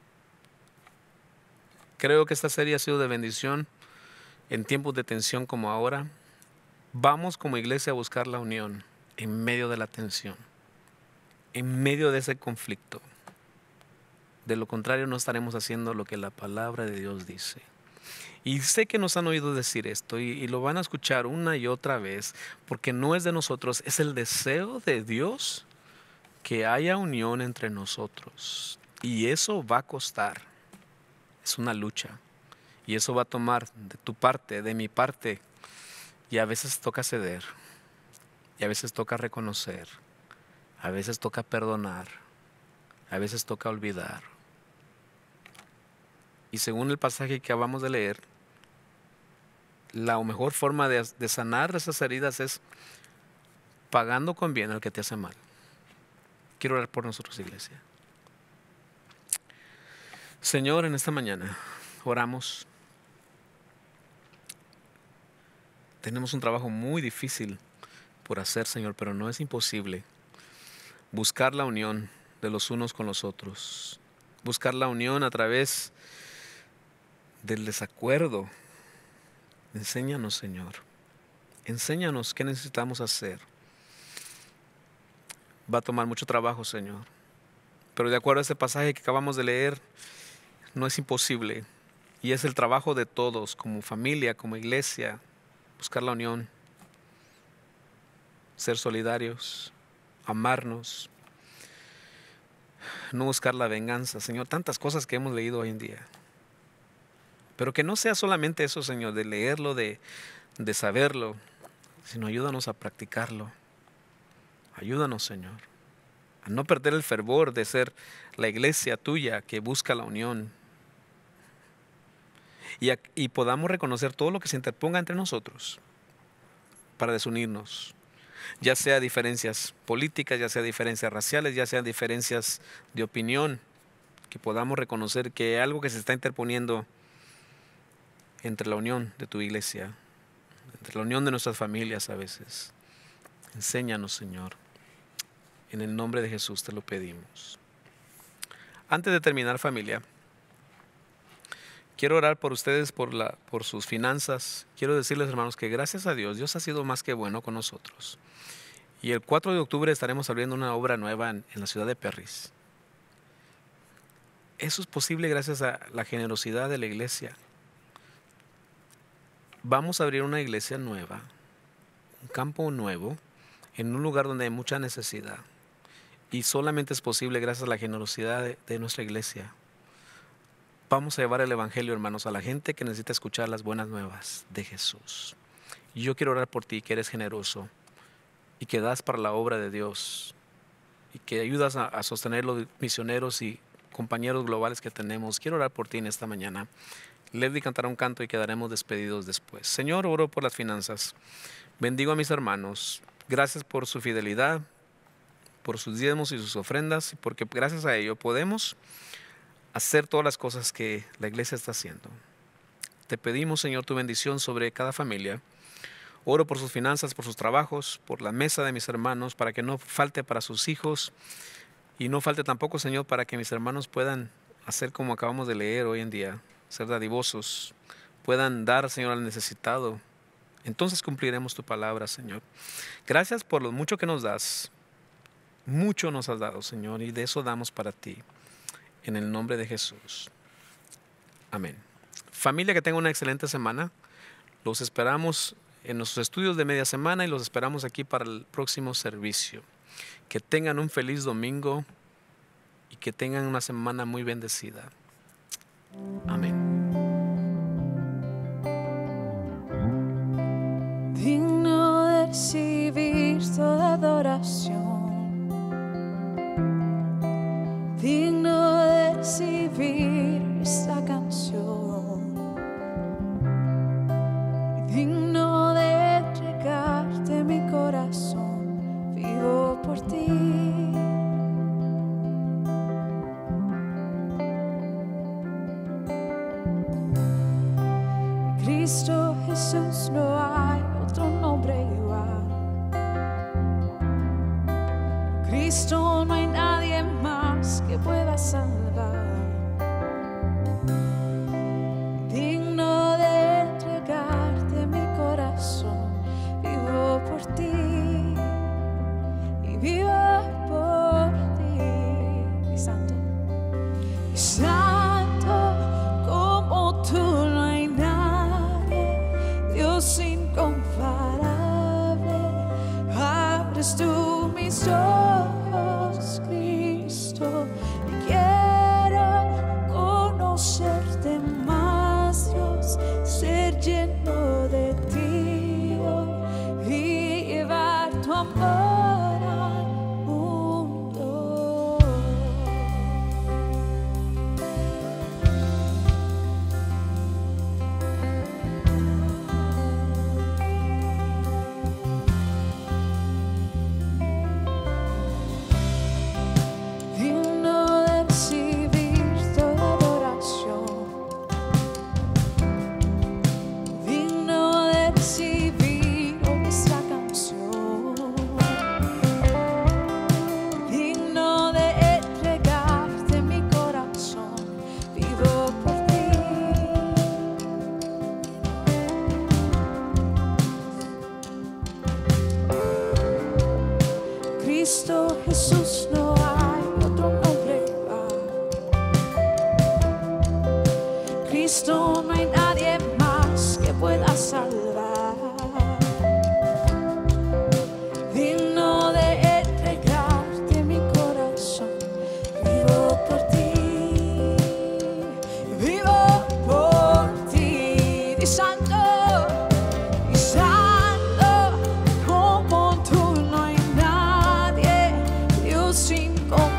Creo que esta serie ha sido de bendición en tiempos de tensión como ahora. Vamos como iglesia a buscar la unión en medio de la tensión, en medio de ese conflicto. De lo contrario no estaremos haciendo lo que la palabra de Dios dice. Y sé que nos han oído decir esto y lo van a escuchar una y otra vez, porque no es de nosotros, es el deseo de Dios que haya unión entre nosotros. Y eso va a costar. Es una lucha. Y eso va a tomar de tu parte, de mi parte. Y a veces toca ceder. Y a veces toca reconocer. A veces toca perdonar. A veces toca olvidar. Y según el pasaje que acabamos de leer, la mejor forma de sanar esas heridas es pagando con bien al que te hace mal. Quiero orar por nosotros, iglesia. Señor, en esta mañana oramos. Tenemos un trabajo muy difícil por hacer, Señor, pero no es imposible. Buscar la unión de los unos con los otros. Buscar la unión a través del desacuerdo. Enséñanos, Señor. Enséñanos qué necesitamos hacer. Va a tomar mucho trabajo, Señor. Pero de acuerdo a este pasaje que acabamos de leer, no es imposible. Y es el trabajo de todos, como familia, como iglesia, buscar la unión, ser solidarios, amarnos, no buscar la venganza, Señor. Tantas cosas que hemos leído hoy en día. Pero que no sea solamente eso, Señor, de leerlo, de saberlo, sino ayúdanos a practicarlo. Ayúdanos, Señor, a no perder el fervor de ser la iglesia tuya que busca la unión. Y podamos reconocer todo lo que se interponga entre nosotros para desunirnos. Ya sea diferencias políticas, ya sea diferencias raciales, ya sean diferencias de opinión. Que podamos reconocer que algo que se está interponiendo entre la unión de tu iglesia, entre la unión de nuestras familias a veces. Enséñanos, Señor. En el nombre de Jesús te lo pedimos. Antes de terminar, familia, quiero orar por ustedes, por sus finanzas. Quiero decirles, hermanos, que gracias a Dios, Dios ha sido más que bueno con nosotros. Y el 4 de octubre estaremos abriendo una obra nueva en la ciudad de Perris. Eso es posible gracias a la generosidad de la iglesia. Vamos a abrir una iglesia nueva, un campo nuevo, en un lugar donde hay mucha necesidad. Y solamente es posible gracias a la generosidad de nuestra iglesia. Vamos a llevar el evangelio, hermanos, a la gente que necesita escuchar las buenas nuevas de Jesús. Y yo quiero orar por ti, que eres generoso y que das para la obra de Dios y que ayudas a sostener los misioneros y compañeros globales que tenemos. Quiero orar por ti en esta mañana. Leslie cantará un canto y quedaremos despedidos después. Señor, oro por las finanzas. Bendigo a mis hermanos. Gracias por su fidelidad, por sus diezmos y sus ofrendas, porque gracias a ello podemos hacer todas las cosas que la iglesia está haciendo. Te pedimos, Señor, tu bendición sobre cada familia. Oro por sus finanzas, por sus trabajos, por la mesa de mis hermanos, para que no falte para sus hijos y no falte tampoco, Señor, para que mis hermanos puedan hacer como acabamos de leer hoy en día, ser dadivosos, puedan dar, Señor, al necesitado, entonces cumpliremos tu palabra, Señor. Gracias por lo mucho que nos das. Mucho nos has dado, Señor, y de eso damos para ti. En el nombre de Jesús. Amén. Familia, que tenga una excelente semana. Los esperamos en nuestros estudios de media semana y los esperamos aquí para el próximo servicio. Que tengan un feliz domingo y que tengan una semana muy bendecida. Amén. Digno de recibir toda adoración, digno de recibir esta canción, digno de entregarte mi corazón, vivo por ti. Cristo Jesús, no hay otro nombre igual. Cristo, no hay nadie más que pueda salvar. Digno de entregarte mi corazón, vivo por ti y vivo por ti. Y santo, y santo como tú no hay nadie, Dios incomparable. Abres tú mis ojos, Cristo, y quiero conocerte más, Dios, ser lleno de ti hoy y llevar tu amor al mundo. Digno de recibir toda adoración, digno de recibir esta canción, digno de entregarte mi corazón, vivo por ti. Cristo Jesús, no hay otro nombre igual. Cristo, no hay nadie más que pueda salvar. Digno de entregarte mi corazón, vivo por ti, vivo por ti. Y santo como tú no hay nadie, Dios incomparable.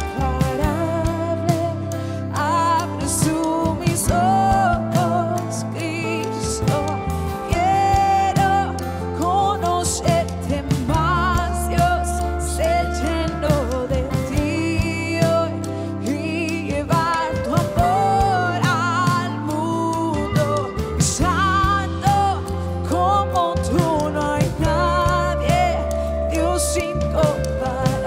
Abres tú mis ojos, Cristo, quiero conocerte más, Dios, ser lleno de ti hoy y llevar tu amor al mundo. Santo como tú no hay nadie, Dios incomparable.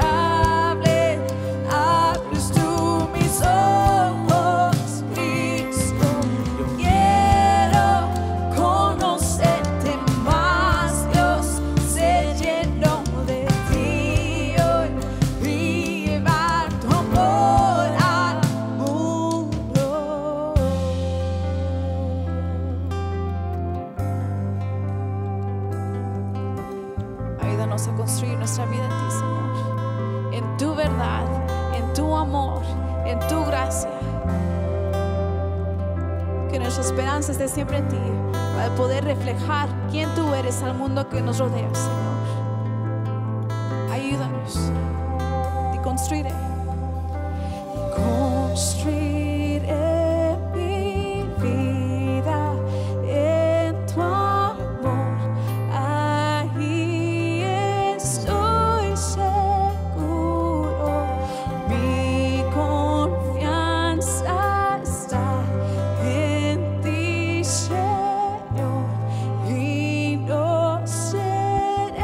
Abres tú mis ojos, Cristo, quiero conocerte más, Dios, ser lleno de ti hoy y llevar tu amor al mundo. Ayúdanos a construir nuestra vida en ti, Señor, en tu verdad, en tu amor, en tu gracia. Que nuestra esperanza esté siempre en ti, para poder reflejar quién tú eres al mundo que nos rodea, Señor. Ayúdanos y construiré. Construiré mi vida en tu amor. Ahí estoy seguro. Mi confianza está en ti, Señor, y no seré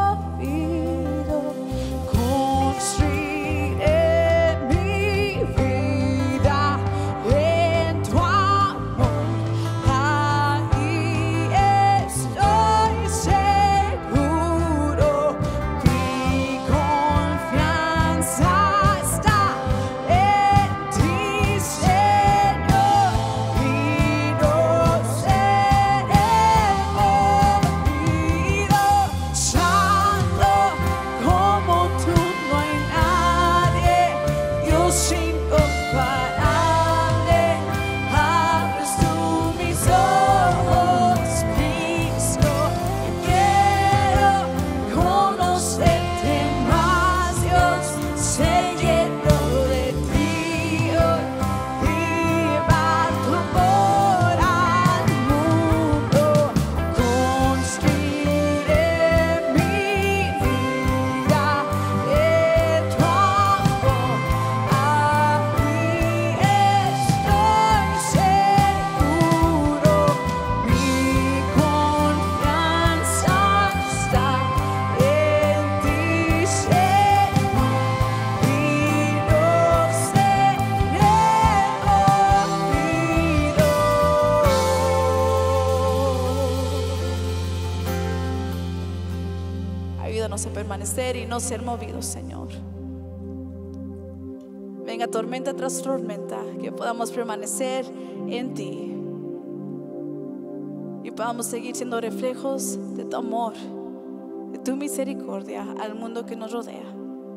movido. Construiré mi vida ayúdanos a permanecer y no ser movidos, Señor. Venga tormenta tras tormenta, que podamos permanecer en ti y podamos seguir siendo reflejos de tu amor, de tu misericordia al mundo que nos rodea.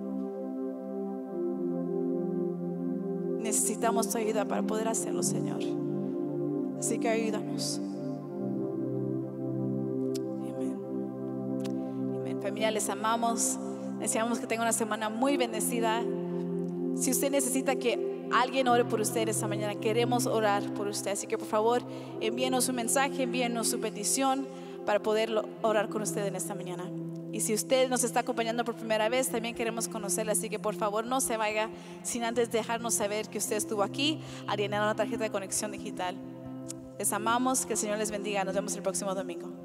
Necesitamos tu ayuda para poder hacerlo, Señor. Así que ayúdanos. Amén. Amén. Familia, les amamos. Deseamos que tengan una semana muy bendecida. Si usted necesita que alguien ore por usted esta mañana, queremos orar por usted. Así que por favor, envíenos un mensaje, envíenos su petición para poder orar con usted en esta mañana. Y si usted nos está acompañando por primera vez, también queremos conocerle. Así que por favor no se vaya sin antes dejarnos saber que usted estuvo aquí al llenar una tarjeta de conexión digital. Les amamos, que el Señor les bendiga. Nos vemos el próximo domingo.